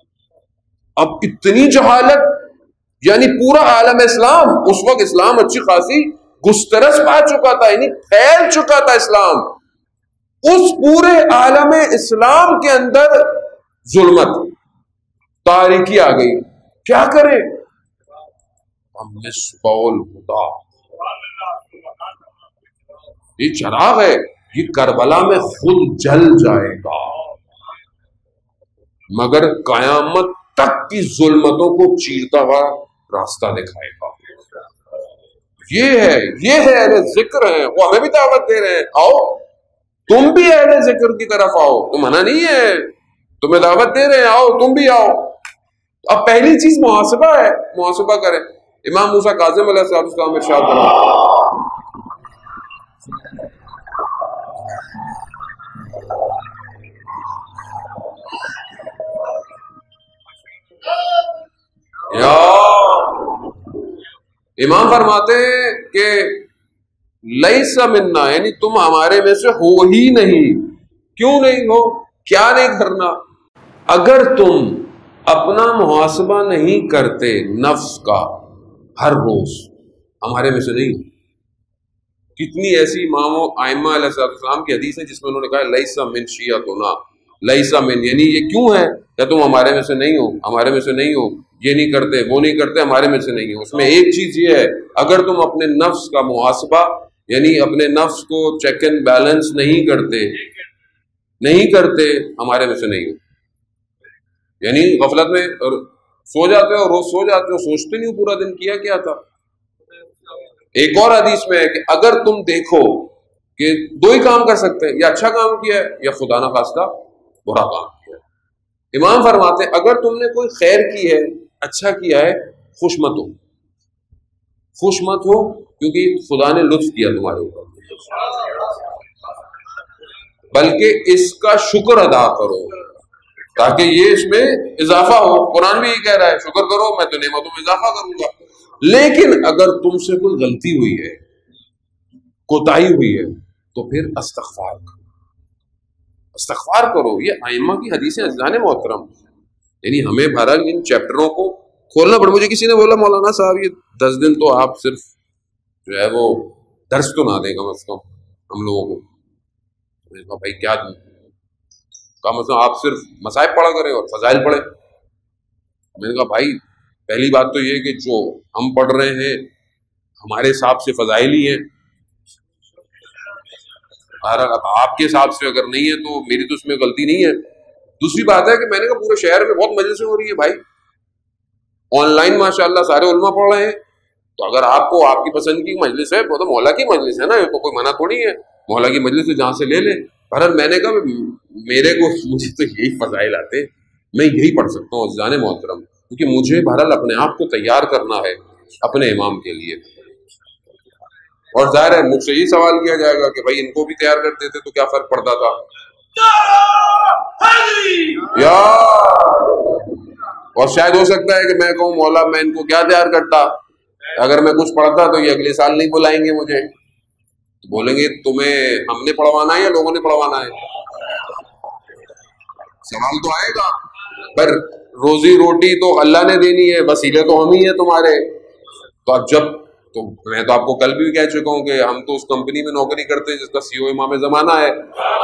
اب اتنی جہالت، یعنی پورا عالم اسلام، اس وقت اسلام اچھی خاصی گسترش پا چکا تھا، یعنی پھیل چکا تھا اسلام، اس پورے عالم اسلام کے اندر ظلمت، تاریکی آ گئی، کیا کرے؟ مصباح الہدیٰ، یہ چراغ ہے، یہ کربلا میں خود جل جائے گا مگر قیامت تک کی ظلمتوں کو چیرتا ہوا راستہ دکھائے گا۔ یہ ہے یہ ہے اہل ذکر ہیں، وہ ہمیں بھی دعوت دے رہے ہیں، آؤ تم بھی اہل ذکر کی طرف آؤ، تو منع نہیں ہے، تمہیں دعوت دے رہے ہیں، آؤ تم بھی آؤ۔ اب پہلی چیز محاسبہ ہے، محاسبہ کریں۔ امام موسیٰ کاظم علیہ السلام ارشاد فرماتے یا امام فرماتے ہیں کہ لیس منا، یعنی تم ہمارے میں سے ہو ہی نہیں۔ کیوں نہیں ہو؟ کیا نہیں کرنا؟ اگر تم اپنا محاسبہ نہیں کرتے نفس کا ہر روز، ہمارے میں سے نہیں ہو۔ کتنی ایسی اماموں ائمہ علیہ السلام کی حدیث ہیں جس میں انہوں نے کہا لیس من شیعتنا، لیس من، یعنی یہ کیوں ہے کہ تم ہمارے میں سے نہیں ہو، ہمارے میں سے نہیں ہو، یہ نہیں کرتے وہ نہیں کرتے، ہمارے میں سے نہیں ہو۔ اس میں ایک چیز یہ ہے، اگر تم اپنے نفس کا محاسبہ یعنی اپنے نفس کو چیک اینڈ بیلنس نہیں کرتے نہیں کرتے ہمارے میں سے نہیں ہو، یعنی غفلت میں اور سو جاتے ہو، اور روز سو جاتے ہو، سوچتے نہیں ہو پورا دن کیا کیا تھا۔ ایک اور حدیث میں ہے کہ اگر تم دیکھو کہ دو ہی کام کر سکتے ہیں، یا اچھا کام کیا ہے یا خدا نہ خواستہ برا کام کیا ہے۔ امام فرماتے ہیں اگر تم نے کوئی خیر کی ہے، اچھا کیا ہے، خوش مت ہو، خوش مت ہو، کیونکہ خدا نے لطف کیا تمہارے اوپر، بلکہ اس کا شکر ادا کرو تاکہ یہ اس میں اضافہ ہو۔ قرآن بھی یہ کہہ رہا ہے شکر کرو میں تو نعمتوں میں اضافہ کروں گا۔ لیکن اگر تم سے کوئی غلطی ہوئی ہے، کوتاہی ہوئی ہے، تو پھر استغفار کرو، استغفار کرو۔ یہ ائمہ کی حدیثیں عزیزان محترم، یعنی ہمیں بہرحال ان چیپٹروں کو کھولنا پڑے۔ مجھے کسی نے بولا مولانا صاحب یہ دس دن تو آپ صرف جو ہے وہ درس تو نہ دیں کم از کم ہم لوگوں کو۔ میں نے کہا بھائی کیا دوں؟ کم از کم آپ صرف مصائب پڑھا کریں اور فضائل پڑھیں۔ میں نے کہا بھائی پہلی بات تو یہ کہ جو ہم پڑھ رہے ہیں ہمارے حساب سے فضائل ہی ہیں، اب آپ کے حساب سے اگر نہیں ہے تو میری تو اس میں غلطی نہیں ہے۔ دوسری بات ہے کہ میں نے کہا پورے شہر میں بہت مجلسیں ہو رہی ہے بھائی، آن لائن ماشاءاللہ سارے علماء پڑھ رہے ہیں، تو اگر آپ کو آپ کی پسند کی مجلس ہے وہ تو مولا کی مجلس ہے نا، یہ تو کوئی منع تھوڑی ہے، مولا کی مجلس ہے جہاں سے لے لیں۔ بہرحال میں نے کہا میرے کو مجھے تو یہی فضائل آتے، میں یہی پڑھ سکتا ہوں عزیزان محترم، کیونکہ مجھے بہرحال اپنے آپ کو تیار کرنا ہے اپنے امام کے لیے۔ اور ظاہر ہے مجھ سے یہ سوال کیا جائے گا کہ بھائی ان کو بھی تیار کرتے تھے تو کیا فرق پڑتا تھا؟ یا اور شاید ہو سکتا ہے کہ میں کہوں مولا میں ان کو کیا تیار کرتا، اگر میں کچھ پڑھتا تو یہ اگلے سال نہیں بلائیں گے مجھے، بولیں گے تمہیں ہم نے پڑھوانا ہے یا لوگوں نے پڑھوانا ہے؟ سوال تو آئے گا، پر روزی روٹی تو اللہ نے دینی ہے، وسیلے تو ہم ہی ہیں تمہارے۔ تو اب جب تو میں تو آپ کو کل بھی کہہ چکا ہوں کہ ہم تو اس کمپنی میں نوکری کرتے ہیں جس کا سی او امام زمانہ ہے،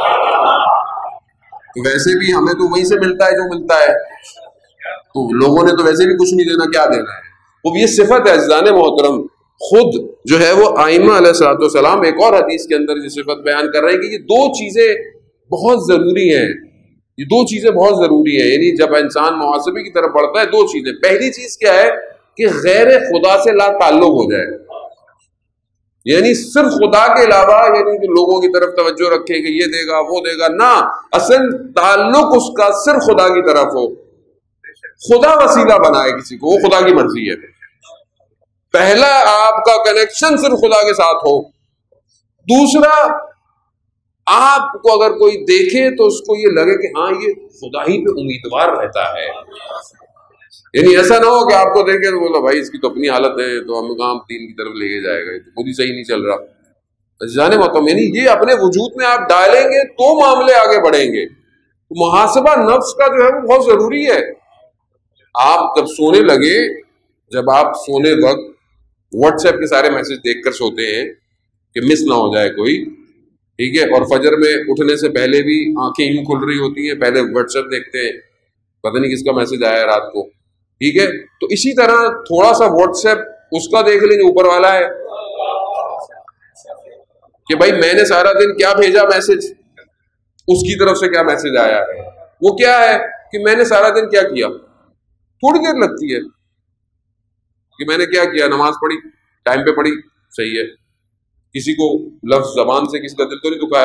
تو ویسے بھی ہمیں تو وہیں سے ملتا ہے جو ملتا ہے، تو لوگوں نے تو ویسے بھی کچھ نہیں دینا، کیا دینا ہے؟ وہ یہ صفت ہے عزیزان محترم، خود جو ہے وہ ائمہ علیہ الصلوۃ والسلام ایک اور حدیث کے اندر یہ صفت بیان کر رہے ہیں کہ یہ دو چیزیں بہت ضروری ہیں، یہ دو چیزیں بہت ضروری ہیں، یعنی جب انسان محاسبے کی طرف بڑھتا ہے دو چیزیں، پہلی چیز کیا ہے کہ غیر خدا سے لا تعلق ہو جائے، یعنی صرف خدا کے علاوہ یعنی کہ لوگوں کی طرف توجہ رکھے کہ یہ دے گا وہ دے گا، نہ، اصل تعلق اس کا صرف خدا کی طرف ہو، خدا وسیلہ بنائے کسی کو، وہ خدا کی مرضی ہے، پہلا آپ کا کنیکشن صرف خدا کے ساتھ ہو، دوسرا آپ کو اگر کوئی دیکھے تو اس کو یہ لگے کہ ہاں یہ خدا ہی پہ امیدوار رہتا ہے، یعنی ایسا نہ ہو کہ آپ کو دیکھے تو بولا بھائی اس کی تو اپنی حالت ہے تو ہم کام دین کی طرف لے کے جائے گا، یہ تو خود ہی صحیح نہیں چل رہا۔ جانے محترم یعنی یہ اپنے وجود میں آپ ڈالیں گے تو معاملے آگے بڑھیں گے۔ محاسبہ نفس کا جو ہے وہ بہت ضروری ہے۔ آپ جب سونے لگے، جب آپ سونے وقت واٹس ایپ کے سارے میسج دیکھ کر سوتے ہیں کہ مس نہ ہو جائے کوئی، ٹھیک ہے، اور فجر میں اٹھنے سے پہلے بھی آنکھیں یوں کھل رہی ہوتی ہیں، پہلے واٹس ایپ دیکھتے ہیں پتہ نہیں کس کا میسج آیا ہے رات کو، ٹھیک ہے، تو اسی طرح تھوڑا سا واٹس ایپ اس کا دیکھ لیں جو اوپر والا ہے، کہ بھائی میں نے سارا دن کیا بھیجا میسج، اس کی طرف سے کیا میسج آیا ہے، وہ کیا ہے کہ میں نے سارا دن کیا کیا. تھوڑی دیر لگتی ہے کہ میں نے کیا کیا، نماز پڑھی، ٹائم پہ پڑھی، صحیح ہے، کسی کو لفظ زبان سے کسی کا دل تو نہیں دکھایا،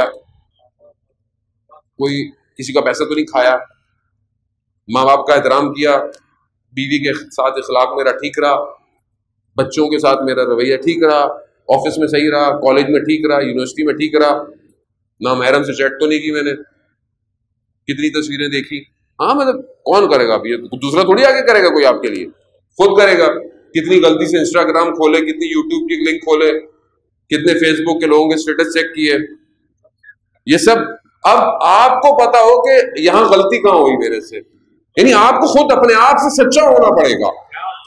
کوئی کسی کا پیسہ تو نہیں کھایا، ماں باپ کا احترام کیا، بیوی کے ساتھ اخلاق میرا ٹھیک رہا، بچوں کے ساتھ میرا رویہ ٹھیک رہا، آفس میں صحیح رہا، کالج میں ٹھیک رہا، یونیورسٹی میں ٹھیک رہا، نامحرم سے چیٹ تو نہیں کی میں نے، کتنی تصویریں دیکھی. ہاں مطلب کون کرے گا اب، یہ دوسرا تھوڑی آگے کرے گا کوئی آپ کے لیے، خود کرے گا. کتنی غلطی سے انسٹاگرام کھولے، کتنی یوٹیوب کی لنک کھولے، کتنے فیس بک کے لوگوں کے اسٹیٹس چیک کیے، یہ سب. اب آپ کو پتا ہو کہ یہاں غلطی کہاں ہوئی میرے سے، یعنی آپ کو خود اپنے آپ سے سچا ہونا پڑے گا.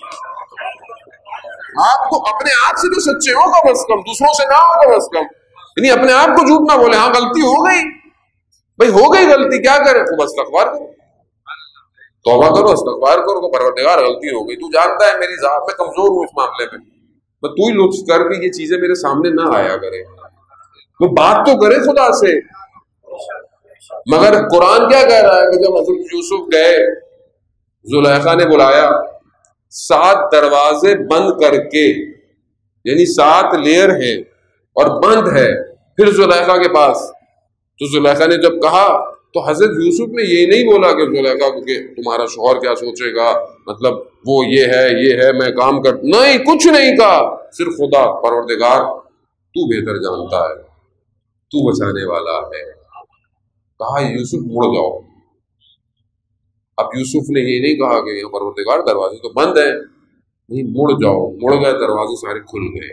آپ کو اپنے آپ سے تو سچے ہو کم از کم، دوسروں سے نہ ہو کم از کم، یعنی اپنے آپ کو جھوٹ نہ بولے. ہاں غلطی ہو گئی بھائی، ہو گئی غلطی، کیا کرے، خوب استغفار کرو، توبہ کرو، استغفار کرو کہ پروردگار غلطی ہو گئی، تو جانتا ہے میری ذات میں کمزور ہوں اس معاملے میں، تو تو ہی لطف کر بھی یہ چیزیں میرے سامنے نہ آیا کرے. وہ بات تو کرے خدا سے. مگر قرآن کیا کہہ رہا ہے کہ جب حضرت یوسف گئے، زلیخا نے بلایا، سات دروازے بند کر کے، یعنی سات لیئر ہیں اور بند ہے، پھر زلیخا کے پاس. تو زلیخا نے جب کہا تو حضرت یوسف نے یہ نہیں بولا کہ زلیخا کو کہ تمہارا شوہر کیا سوچے گا، مطلب وہ یہ ہے یہ ہے میں کام کر، نہیں، کچھ نہیں کہا، صرف خدا پروردگار تو بہتر جانتا ہے، تو بچانے والا ہے. کہا یوسف مڑ جاؤ. اب یوسف نے یہ نہیں کہا کہ یہ پروردگار دروازے تو بند ہیں، نہیں، مڑ جاؤ. مڑ گئے، دروازے سارے کھل گئے.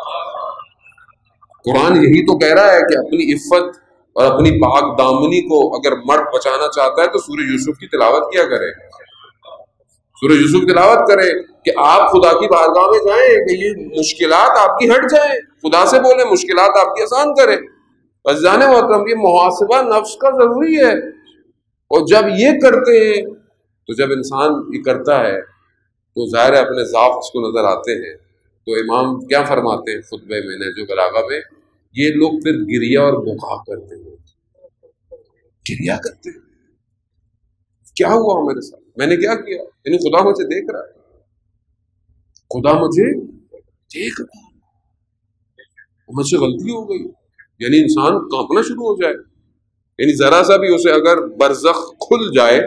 قرآن یہی تو کہہ رہا ہے کہ اپنی عفت اور اپنی پاک دامنی کو اگر مرد بچانا چاہتا ہے تو سورہ یوسف کی تلاوت کیا کرے، سورہ یوسف کی تلاوت کرے کہ آپ خدا کی بارگاہ میں جائیں کہ یہ مشکلات آپ کی ہٹ جائیں، خدا سے بولیں مشکلات آپ کی آسان کرے. بس جانے محترم، یہ محاسبہ نفس کا ضروری ہے، اور جب یہ کرتے ہیں تو جب انسان یہ کرتا ہے تو ظاہر ہے اپنے ضعف اس کو نظر آتے ہیں. تو امام کیا فرماتے ہیں خطبے میں نے جو بلاغہ میں، یہ لوگ پھر گریہ اور بکا کرتے ہیں، گریہ کرتے ہیں، کیا ہوا میرے ساتھ، میں نے کیا کیا، یعنی خدا مجھے دیکھ رہا ہے، خدا مجھے دیکھ رہا ہے، مجھ سے غلطی ہو گئی. یعنی انسان کانپنا شروع ہو جائے، یعنی ذرا سا بھی اسے اگر برزخ کھل جائے،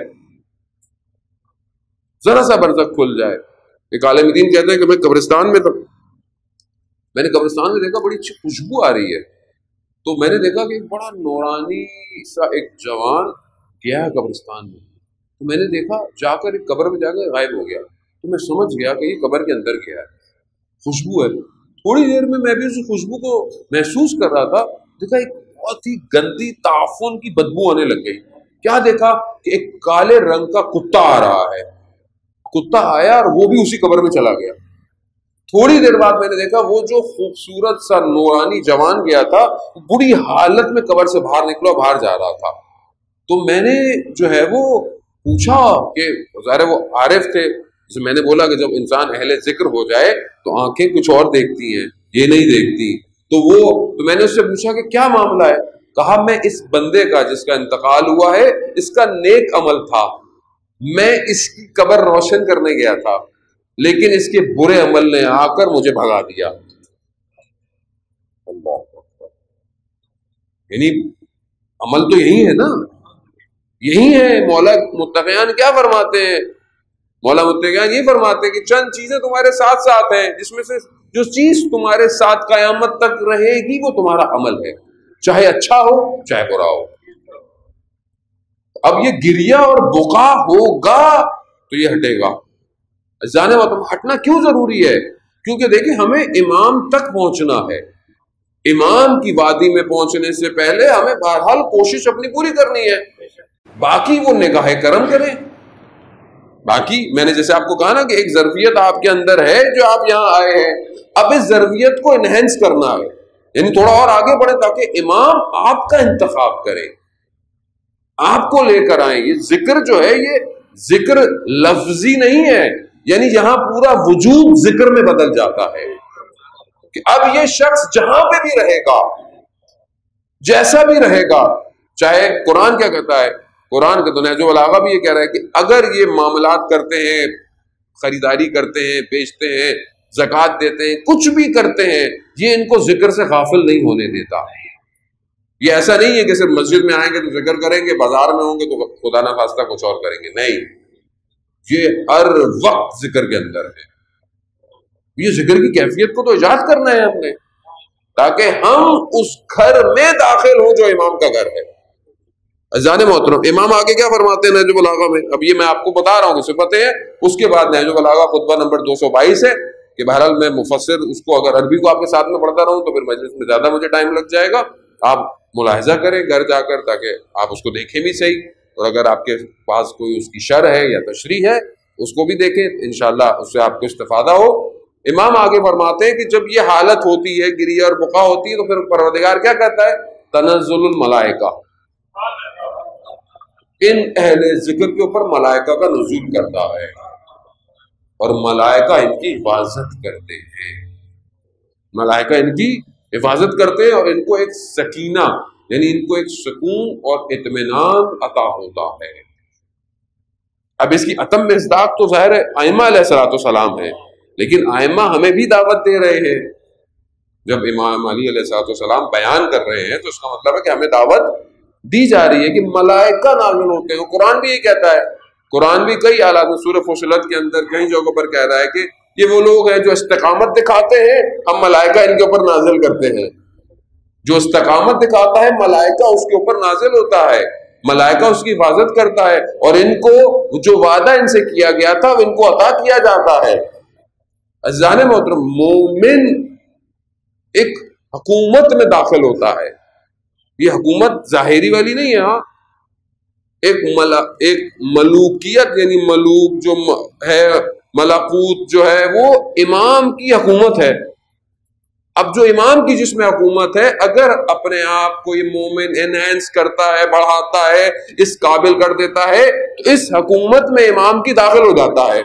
ذرا سا برزخ کھل جائے. ایک عالم دین کہتے ہیں کہ میں قبرستان میں تھا، میں نے قبرستان میں دیکھا بڑی اچھی خوشبو آ رہی ہے، تو میں نے دیکھا کہ ایک بڑا نورانی سا ایک جوان گیا ہے قبرستان میں، تو میں نے دیکھا جا کر ایک قبر میں جا کر غائب ہو گیا. تو میں سمجھ گیا کہ یہ قبر کے اندر گیا ہے، خوشبو ہے. تھوڑی دیر میں میں بھی اس خوشبو کو محسوس کر رہا تھا، دیکھا ایک بہت ہی گندی تعفن کی بدبو آنے لگ گئی. کیا دیکھا کہ ایک کالے رنگ کا کتا آ رہا ہے، کتا آیا اور وہ بھی اسی قبر میں چلا گیا. تھوڑی دیر بعد میں نے دیکھا وہ جو خوبصورت سا نورانی جوان گیا تھا بری حالت میں قبر سے باہر نکلا، باہر جا رہا تھا. تو میں نے جو ہے وہ پوچھا کہ ظاہر وہ عارف تھے، جسے میں نے بولا کہ جب انسان اہل ذکر ہو جائے تو آنکھیں کچھ اور دیکھتی ہیں، یہ نہیں دیکھتی. تو وہ تو میں نے اس سے پوچھا کہ کیا معاملہ ہے. کہا میں اس بندے کا جس کا انتقال ہوا ہے، اس کا نیک عمل تھا، میں اس کی قبر روشن کرنے گیا تھا، لیکن اس کے برے عمل نے آ کر مجھے بھگا دیا. یعنی عمل تو یہی ہے نا، یہی ہے. مولا متقیان کیا فرماتے ہیں، مولا متقیان یہ فرماتے ہیں کہ چند چیزیں تمہارے ساتھ ساتھ ہیں، جس میں سے جو چیز تمہارے ساتھ قیامت تک رہے گی وہ تمہارا عمل ہے، چاہے اچھا ہو چاہے برا ہو. اب یہ گریہ اور بقا ہوگا تو یہ ہٹے گا. جانے وقت ہٹنا کیوں ضروری ہے؟ کیونکہ دیکھیں ہمیں امام تک پہنچنا ہے. امام کی وادی میں پہنچنے سے پہلے ہمیں بہرحال کوشش اپنی پوری کرنی ہے. باقی وہ نگاہ کرم کریں. باقی میں نے جیسے آپ کو کہا نا کہ ایک ظرفیت آپ کے اندر ہے جو آپ یہاں آئے ہیں، اب اس ظرفیت کو انہینس کرنا ہے، یعنی تھوڑا اور آگے بڑھے تاکہ امام آپ کا انتخاب کرے، آپ کو لے کر آئیں. یہ ذکر جو ہے یہ ذکر لفظی نہیں ہے، یعنی یہاں پورا وجود ذکر میں بدل جاتا ہے کہ اب یہ شخص جہاں پہ بھی رہے گا جیسا بھی رہے گا، چاہے قرآن کیا کہتا ہے، قرآن کے تو نہج البلاغہ بھی یہ کہہ رہا ہے کہ اگر یہ معاملات کرتے ہیں، خریداری کرتے ہیں، بیچتے ہیں، زکوٰۃ دیتے ہیں، کچھ بھی کرتے ہیں، یہ ان کو ذکر سے غافل نہیں ہونے دیتا۔ یہ ایسا نہیں ہے کہ صرف مسجد میں آئیں گے تو ذکر کریں گے، بازار میں ہوں گے تو خدا نہ خواستہ کچھ اور کریں گے، نہیں، یہ ہر وقت ذکر کے اندر ہے۔ یہ ذکر کی کیفیت کو تو ایجاد کرنا ہے ہم نے، تاکہ ہم اس گھر میں داخل ہوں جو امام کا گھر ہے۔ عزیزان محترم، امام آگے کیا فرماتے ہیں نہج البلاغہ میں؟ اب یہ میں آپ کو بتا رہا ہوں کہ صفتیں ہیں، اس کے بعد نہج البلاغہ خطبہ نمبر دو سو بائیس ہے کہ بہرحال میں مفسر اس کو اگر عربی کو آپ کے ساتھ میں پڑھتا رہوں تو پھر مجلس میں زیادہ مجھے ٹائم لگ جائے گا۔ آپ ملاحظہ کریں گھر جا کر، تاکہ آپ اس کو دیکھیں بھی صحیح، اور اگر آپ کے پاس کوئی اس کی شرح ہے یا تشریح ہے اس کو بھی دیکھیں، انشاءاللہ اس سے آپ کو استفادہ ہو۔ امام آگے فرماتے ہیں کہ جب یہ حالت ہوتی ہے، گریہ اور بقا ہوتی ہے، تو پھر پروردگار کیا کہتا ہے؟ تنزل الملائکہ، ان اہل ذکر کے اوپر ملائکہ کا نزول کرتا ہے، اور ملائکہ ان کی حفاظت کرتے ہیں، ملائکہ ان کی حفاظت کرتے ہیں، اور ان کو ایک سکینہ، یعنی ان کو ایک سکون اور اطمینان عطا ہوتا ہے۔ اب اس کی اتم مصداق تو ظاہر ہے ائمہ علیہ الصلوۃ والسلام ہے، لیکن ائمہ ہمیں بھی دعوت دے رہے ہیں۔ جب امام علی علیہ الصلوۃ والسلام بیان کر رہے ہیں تو اس کا مطلب ہے کہ ہمیں دعوت دی جا رہی ہے کہ ملائکہ نازل ہوتے ہیں۔ قرآن بھی یہ کہتا ہے، قرآن بھی کئی حالات میں سورہ فصلت کے اندر کئی جگہوں پر کہہ رہا ہے کہ یہ وہ لوگ ہیں جو استقامت دکھاتے ہیں، ہم ملائکہ ان کے اوپر نازل کرتے ہیں۔ جو استقامت دکھاتا ہے ملائکہ اس کے اوپر نازل ہوتا ہے، ملائکہ اس کی حفاظت کرتا ہے، اور ان کو جو وعدہ ان سے کیا گیا تھا ان کو عطا کیا جاتا ہے۔ عزیزان محترم، مومن ایک حکومت میں داخل ہوتا ہے، یہ حکومت ظاہری والی نہیں ہے، ہاں ایک ملا ایک ملوکیت، یعنی ملوک جو ہے، ملکوت جو ہے، وہ امام کی حکومت ہے۔ اب جو امام کی جس میں حکومت ہے، اگر اپنے آپ کو یہ مومن انہینس کرتا ہے، بڑھاتا ہے، اس قابل کر دیتا ہے، تو اس حکومت میں امام کی داخل ہو جاتا ہے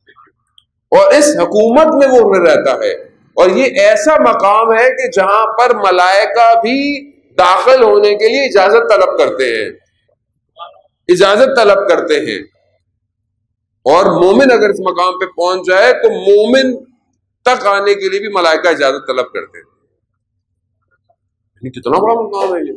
اور اس حکومت میں وہ رہتا ہے۔ اور یہ ایسا مقام ہے کہ جہاں پر ملائکہ بھی داخل ہونے کے لیے اجازت طلب کرتے ہیں، اجازت طلب کرتے ہیں، اور مومن اگر اس مقام پہ پہنچ جائے تو مومن تک آنے کے لیے بھی ملائکہ اجازت طلب کرتے ہیں۔ یعنی کتنا بڑا مقام ہے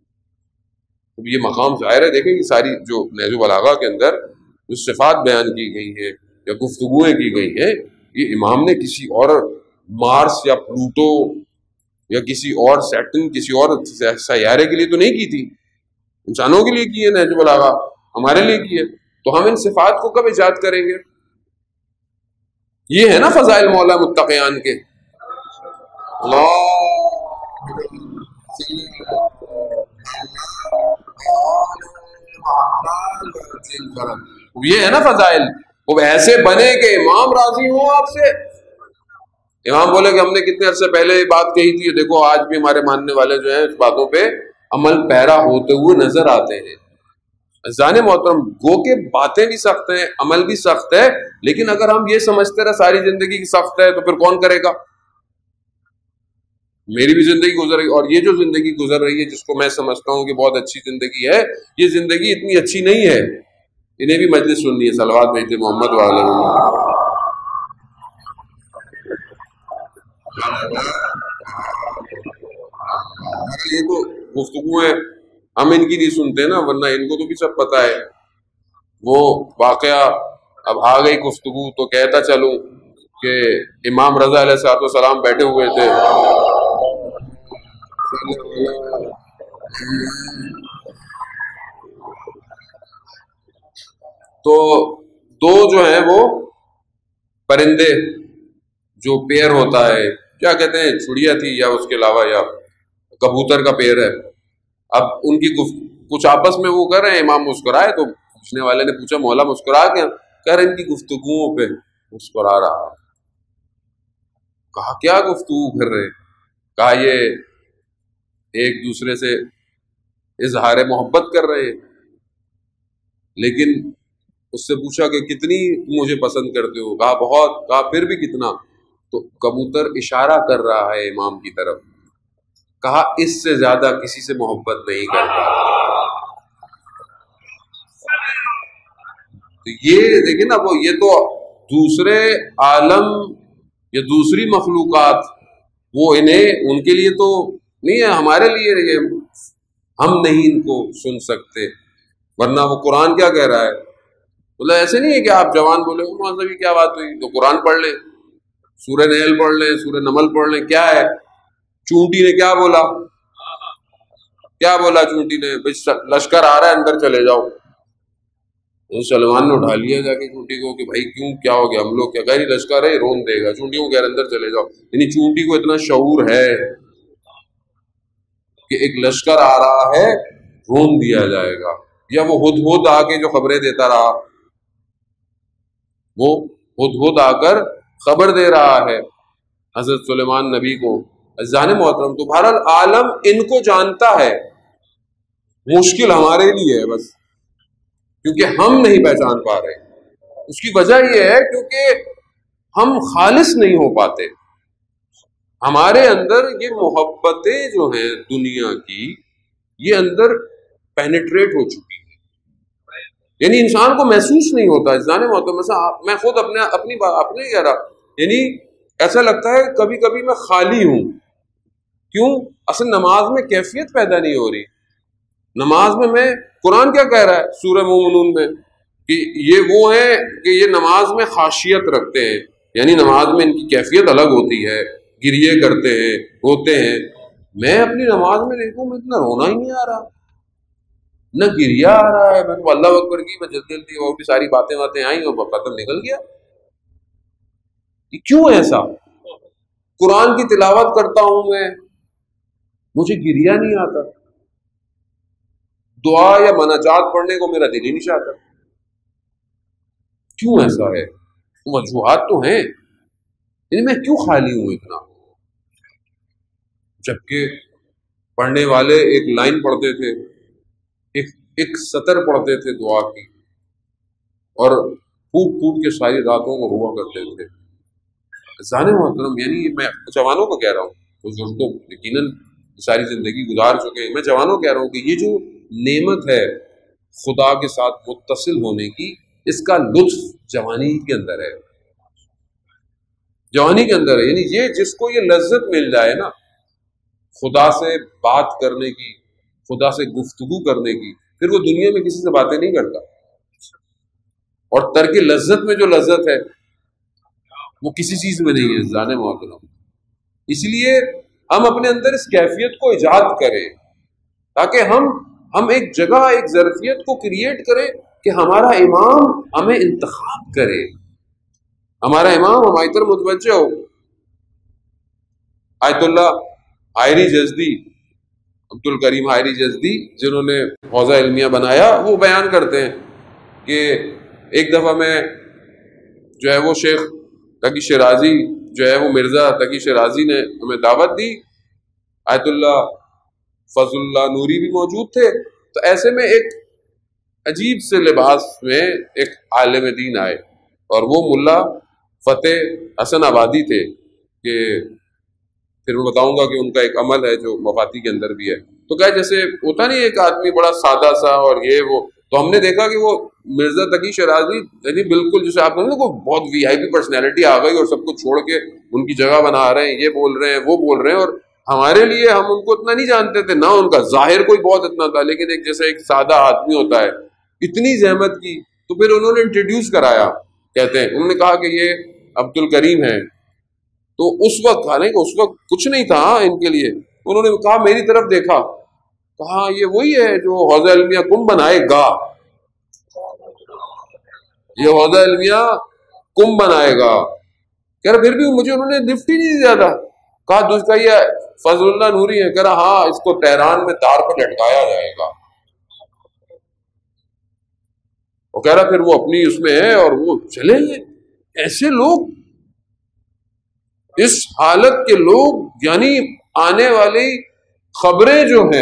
یہ یہ مقام ظاہر ہے۔ دیکھیں یہ ساری جو نہج البلاغہ کے اندر جو صفات بیان کی گئی ہیں یا گفتگویں کی گئی ہیں، یہ امام نے کسی اور مارس یا پلوٹو یا کسی اور سیٹن، کسی اور سیارے کے لیے تو نہیں کی تھی، انسانوں کے لیے کی ہے نہج البلاغہ، ہمارے لیے کی ہے۔ تو ہم ان صفات کو کب ایجاد کریں گے؟ یہ ہے نا فضائل مولا متقیان کے۔ یہ ہے نا فضائل، وہ ایسے بنے کہ امام راضی ہوں آپ سے۔ امام بولے کہ ہم نے کتنے عرصے پہلے یہ بات کہی تھی، دیکھو آج بھی ہمارے ماننے والے جو ہیں اس باتوں پہ عمل پیرا ہوتے ہوئے نظر آتے ہیں۔ عزیزان محترم، گو کہ باتیں بھی سخت ہیں، عمل بھی سخت ہے، لیکن اگر ہم یہ سمجھتے رہے ساری زندگی کی سخت ہے تو پھر کون کرے گا؟ میری بھی زندگی گزر رہی، اور یہ جو زندگی گزر رہی ہے جس کو میں سمجھتا ہوں کہ بہت اچھی زندگی ہے، یہ زندگی اتنی اچھی نہیں ہے۔ انہیں بھی مجلس سننی ہے، صلوات بھیجتے محمد والے۔ یہ تو گفتگو ہے، ہم ان کی نہیں سنتے نا، ورنہ ان کو تو بھی سب پتا ہے۔ وہ واقعہ اب آ گئی گفتگو تو کہتا چلوں کہ امام رضا علیہ الصلوۃ والسلام بیٹھے ہوئے تھے، تو دو جو ہیں وہ پرندے، جو پیر ہوتا ہے، کیا کہتے ہیں، چڑیا تھی یا اس کے علاوہ یا کبوتر کا پیر ہے، اب ان کی کچھ آپس میں وہ کر رہے ہیں، امام مسکرائے تو پوچھنے والے نے پوچھا مولا مسکرا کیا؟ کہہ رہے ان کی گفتگوؤں پہ مسکرا رہا۔ کہا کیا گفتگو کر رہے؟ کہا یہ ایک دوسرے سے اظہار محبت کر رہے ہیں، لیکن اس سے پوچھا کہ کتنی مجھے پسند کرتے ہو؟ کہا بہت۔ کہا پھر بھی کتنا؟ تو کبوتر اشارہ کر رہا ہے امام کی طرف، کہا اس سے زیادہ کسی سے محبت نہیں کرتا. تو یہ دیکھیں نا، وہ یہ تو دوسرے عالم یا دوسری مخلوقات وہ انہیں ان کے لیے تو نہیں ہے، ہمارے لیے یہ ہم نہیں ان کو سن سکتے. ورنہ وہ قرآن کیا کہہ رہا ہے؟ بولا ایسے نہیں ہے کہ آپ جوان بولے مولوی کیا بات ہوئی، تو قرآن پڑھ لیں، سورہ نحل پڑھ لیں، سورہ نمل پڑھ لیں. کیا ہے چونٹی نے کیا بولا؟ کیا بولا چونٹی نے؟ لشکر آ رہا ہے اندر چلے جاؤ. سلمان نے اٹھا لیا جا کے چونٹی کو کہ بھائی کیوں، کیا ہو گیا، ہم لوگ کیا غیر لشکر ہے رون دے گا. چونٹی کو کہہ رہے اندر چلے جاؤ. یعنی چونٹی کو اتنا شعور ہے کہ ایک لشکر آ رہا ہے رون دیا جائے گا. یا وہ ہد ہد آ کے جو خبریں دیتا رہا، وہ ہد ہد آ کر خبر دے رہا ہے حضرت سلیمان نبی کو. عزیزان محترم، تو بہرحال عالم ان کو جانتا ہے، مشکل ہمارے لیے ہے بس کیونکہ ہم نہیں پہچان پا رہے. اس کی وجہ یہ ہے کیونکہ ہم خالص نہیں ہو پاتے. ہمارے اندر یہ محبتیں جو ہیں دنیا کی، یہ اندر پینیٹریٹ ہو چکی ہیں. یعنی انسان کو محسوس نہیں ہوتا. عزیزان محترم، مثلا میں خود اپنے اپنی اپنے کہہ رہا، یعنی ایسا لگتا ہے کبھی کبھی میں خالی ہوں. کیوں؟ اصل نماز میں کیفیت پیدا نہیں ہو رہی. نماز میں میں قرآن کیا کہہ رہا ہے سورہ مومنون میں کہ یہ وہ ہیں کہ یہ نماز میں خاشیت رکھتے ہیں، یعنی نماز میں ان کی کیفیت الگ ہوتی ہے، گریے کرتے ہیں، روتے ہیں. میں اپنی نماز میں دیکھوں میں اتنا رونا ہی نہیں آ رہا، نہ گریا آ رہا ہے. میں نے اللہ اکبر کی، میں جلدی جلدی وہ بھی ساری باتیں باتیں آئیں اور ختم نکل گیا. یہ کیوں ایسا؟ قرآن کی تلاوت کرتا ہوں میں، مجھے گریا نہیں آتا. دعا یا مناجات پڑھنے کو میرا دل ہی نہیں چاہتا. کیوں ایسا ہے؟ وجوہات تو ہیں، یعنی میں کیوں خالی ہوں اتنا؟ جبکہ پڑھنے والے ایک لائن پڑھتے تھے، ایک ایک سطر پڑھتے تھے دعا کی، اور پھوٹ پھوٹ کے ساری راتوں کو ہوا کرتے تھے. ذہن محترم، یعنی میں جوانوں کو کہہ رہا ہوں، بزرگ تو یقیناً ساری زندگی گزار چکے ہیں، میں جوانوں کو کہہ رہا ہوں کہ یہ جو نعمت ہے خدا کے ساتھ متصل ہونے کی، اس کا لطف جوانی کے اندر ہے. جوانی کے اندر ہے، یعنی یہ جس کو یہ لذت مل جائے نا خدا سے بات کرنے کی، خدا سے گفتگو کرنے کی، پھر وہ دنیا میں کسی سے باتیں نہیں کرتا. اور ترک لذت میں جو لذت ہے وہ کسی چیز میں نہیں ہے. جانے محترم، اس لیے ہم اپنے اندر اس کیفیت کو ایجاد کریں تاکہ ہم ہم ایک جگہ ایک ظرفیت کو کریٹ کریں کہ ہمارا امام ہمیں انتخاب کرے، ہمارا امام ہماری طرف متوجہ ہو. آیت اللہ حائری جزدی، عبد الکریم حائری جزدی، جنہوں نے حوزہ علمیہ بنایا، وہ بیان کرتے ہیں کہ ایک دفعہ میں جو ہے وہ شیخ تقی شیرازی جو ہے وہ مرزا تقی شیرازی نے ہمیں دعوت دی. آیت اللہ فضل اللہ نوری بھی موجود تھے. تو ایسے میں ایک عجیب سے لباس میں ایک عالم دین آئے، اور وہ ملا فتح حسن آبادی تھے. کہ پھر میں بتاؤں گا کہ ان کا ایک عمل ہے جو مفاتی کے اندر بھی ہے. تو کیا جیسے ہوتا نہیں ایک آدمی بڑا سادہ سا اور یہ وہ، تو ہم نے دیکھا کہ وہ مرزا تقی شیرازی یعنی بالکل جیسے آپ نے کو بہت وی آئی پی پرسنالٹی آ گئی اور سب کچھ چھوڑ کے ان کی جگہ بنا رہے ہیں، یہ بول رہے ہیں وہ بول رہے ہیں. اور ہمارے لیے ہم ان کو اتنا نہیں جانتے تھے، نہ ان کا ظاہر کوئی بہت اتنا تھا، لیکن ایک جیسے ایک سادہ آدمی ہوتا ہے، اتنی زحمت کی. تو پھر انہوں نے انٹروڈیوس کرایا، کہتے ہیں انہوں نے کہا کہ یہ عبد الکریم ہے. تو اس وقت کہا نہیں کہ اس وقت کچھ نہیں تھا ان کے لیے. انہوں نے کہا میری طرف دیکھا، کہا یہ وہی ہے جو حوزہ علمیہ کم بنائے گا، یہ حوزہ علمیہ کم بنائے گا. کہہ رہا پھر بھی مجھے انہوں نے لفٹ ہی نہیں دیا تھا. کہا دوسرا یہ فضل اللہ نوری ہے، کہہ رہا ہاں اس کو تہران میں تار پر لٹکایا جائے گا. وہ کہہ رہا پھر وہ اپنی اس میں ہے اور وہ چلیں گے. ایسے لوگ، اس حالت کے لوگ، یعنی آنے والی خبریں جو ہیں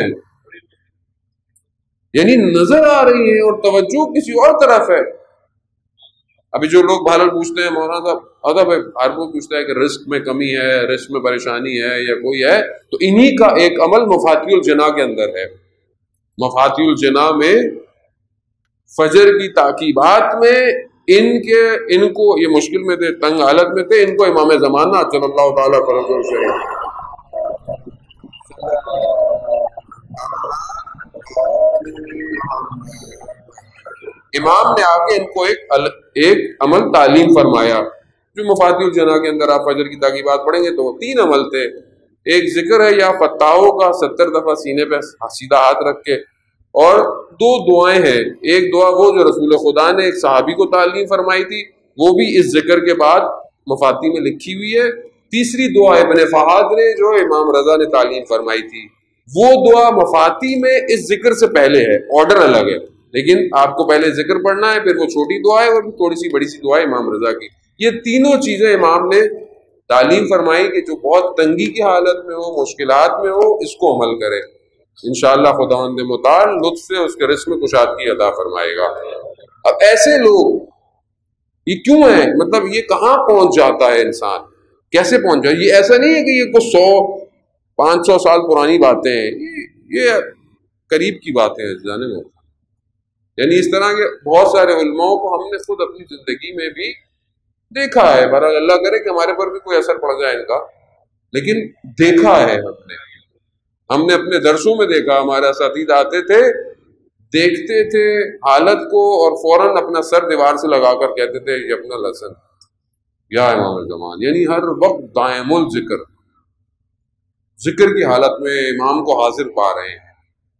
یعنی نظر آ رہی ہیں اور توجہ کسی اور طرف ہے. ابھی جو لوگ بہرحال پوچھتے ہیں مولانا صاحب ادب ہے، ہر کوئی پوچھتا ہے کہ رزق میں کمی ہے، رزق میں پریشانی ہے یا کوئی ہے، تو انہی کا ایک عمل مفاتی الجنا کے اندر ہے۔ مفاتی الجنا میں فجر کی تاکیبات میں ان کے ان کو یہ مشکل میں تھے، تنگ حالت میں تھے، ان کو امام زمانہ صلی اللہ تعالیٰ علیہ وسلم امام نے آگے ان کو ایک ایک عمل تعلیم فرمایا جو مفاتی الجنا کے اندر آپ فجر کی تاکیبات پڑھیں گے تو تین عمل تھے۔ ایک ذکر ہے یا فتاحوں کا ستر دفعہ سینے پہ سیدھا ہاتھ رکھ کے، اور دو دعائیں ہیں۔ ایک دعا وہ جو رسول خدا نے ایک صحابی کو تعلیم فرمائی تھی، وہ بھی اس ذکر کے بعد مفاتی میں لکھی ہوئی ہے۔ تیسری دعا ابن فہد نے جو امام رضا نے تعلیم فرمائی تھی، وہ دعا مفاتی میں اس ذکر سے پہلے ہے، آرڈر الگ ہے، لیکن آپ کو پہلے ذکر پڑھنا ہے، پھر وہ چھوٹی دعا ہے اور پھر تھوڑی سی بڑی سی دعا ہے امام رضا کی۔ یہ تینوں چیزیں امام نے تعلیم فرمائی کہ جو بہت تنگی کی حالت میں ہو، مشکلات میں ہو، اس کو عمل کرے، انشاءاللہ خداوند متعال لطف سے اس کے رزق میں کشادگی عطا فرمائے گا۔ اب ایسے لوگ یہ کیوں ہیں، مطلب یہ کہاں پہنچ جاتا ہے انسان، کیسے پہنچ جائے؟ یہ ایسا نہیں ہے کہ یہ کچھ سو پانچ سو سال پرانی باتیں ہیں، یہ قریب کی باتیں ہیں جانے میں۔ یعنی اس طرح کے بہت سارے علماؤں کو ہم نے خود اپنی زندگی میں بھی دیکھا ہے، بہرحال اللہ کرے کہ ہمارے پر بھی کوئی اثر پڑ جائے ان کا، لیکن دیکھا ہے ہم نے ہم نے اپنے درسوں میں دیکھا، ہمارے اساتذہ آتے تھے، دیکھتے تھے حالت کو اور فوراً اپنا سر دیوار سے لگا کر کہتے تھے یہ اپنا لسن یا امام زمان، یعنی ہر وقت دائم الذکر، ذکر کی حالت میں امام کو حاضر پا رہے ہیں۔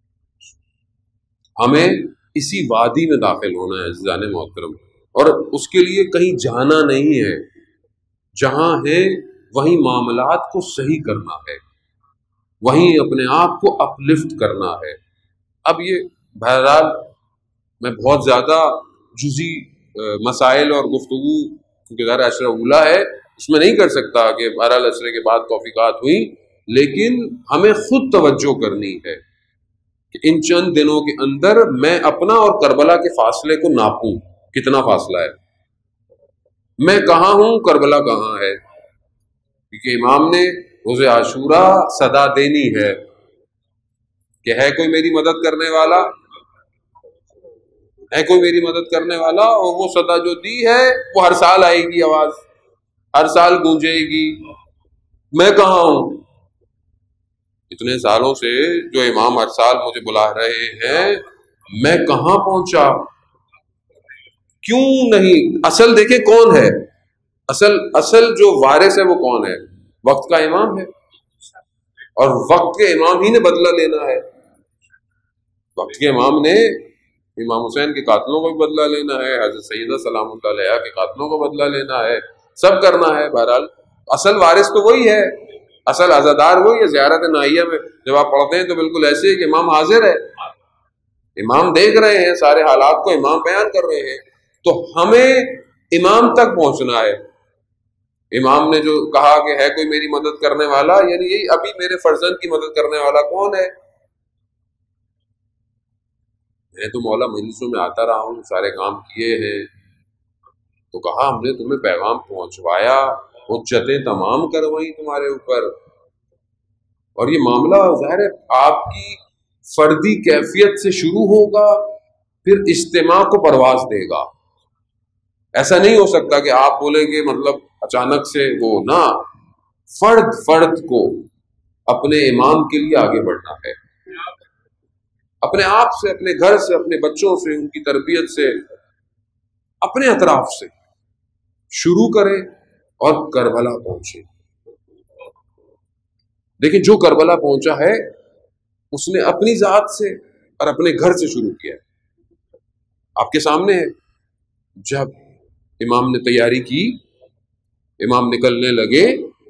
ہمیں اسی وادی میں داخل ہونا ہے عزیزان محترم، اور اس کے لیے کہیں جانا نہیں ہے، جہاں ہے وہیں معاملات کو صحیح کرنا ہے، وہیں اپنے آپ کو اپلفٹ کرنا ہے۔ اب یہ بہرحال میں بہت زیادہ جزی مسائل اور گفتگو کیونکہ ذرا عشرہ اولا ہے اس میں نہیں کر سکتا کہ بہرحال عشرے کے بعد توفیقات ہوئیں، لیکن ہمیں خود توجہ کرنی ہے کہ ان چند دنوں کے اندر میں اپنا اور کربلا کے فاصلے کو ناپوں، کتنا فاصلہ ہے، میں کہاں ہوں، کربلا کہاں ہے، کیونکہ امام نے روز عاشورہ صدا دینی ہے کہ ہے کوئی میری مدد کرنے والا، ہے کوئی میری مدد کرنے والا، اور وہ صدا جو دی ہے وہ ہر سال آئے گی، آواز ہر سال گونجے گی، میں کہاں ہوں؟ اتنے سالوں سے جو امام ہر سال مجھے بلا رہے ہیں، میں کہاں پہنچا؟ کیوں نہیں؟ اصل دیکھیں کون ہے، اصل اصل جو وارث ہے وہ کون ہے؟ وقت کا امام ہے، اور وقت کے امام ہی نے بدلہ لینا ہے۔ وقت کے امام نے امام حسین کے قاتلوں کو بھی بدلہ لینا ہے، حضرت سیدہ سلام اللہ علیہ کے قاتلوں کو بدلہ لینا ہے، سب کرنا ہے۔ بہرحال اصل وارث تو وہی ہے، اصل عزادار وہی ہے۔ زیارت نائیہ میں جب آپ پڑھتے ہیں تو بالکل ایسے ہے کہ امام حاضر ہے، امام دیکھ رہے ہیں سارے حالات کو، امام بیان کر رہے ہیں، تو ہمیں امام تک پہنچنا ہے۔ امام نے جو کہا کہ ہے کوئی میری مدد کرنے والا، یعنی یہی ابھی میرے فرزند کی مدد کرنے والا کون ہے؟ میں تو مولا مجلسوں میں آتا رہا ہوں، سارے کام کیے ہیں، تو کہا ہم نے تمہیں پیغام پہنچوایا، حجتیں تمام کروائیں تمہارے اوپر، اور یہ معاملہ ظاہر ہے آپ کی فردی کیفیت سے شروع ہوگا، پھر اجتماع کو پرواز دے گا۔ ایسا نہیں ہو سکتا کہ آپ بولیں گے مطلب اچانک سے وہ نہ، فرد فرد کو اپنے امام کے لیے آگے بڑھنا ہے، اپنے آپ سے، اپنے گھر سے، اپنے بچوں سے، ان کی تربیت سے، اپنے اطراف سے شروع کریں اور کربلا پہنچے۔ لیکن جو کربلا پہنچا ہے اس نے اپنی ذات سے اور اپنے گھر سے شروع کیا ہے۔ آپ کے سامنے ہے، جب امام نے تیاری کی، امام نکلنے لگے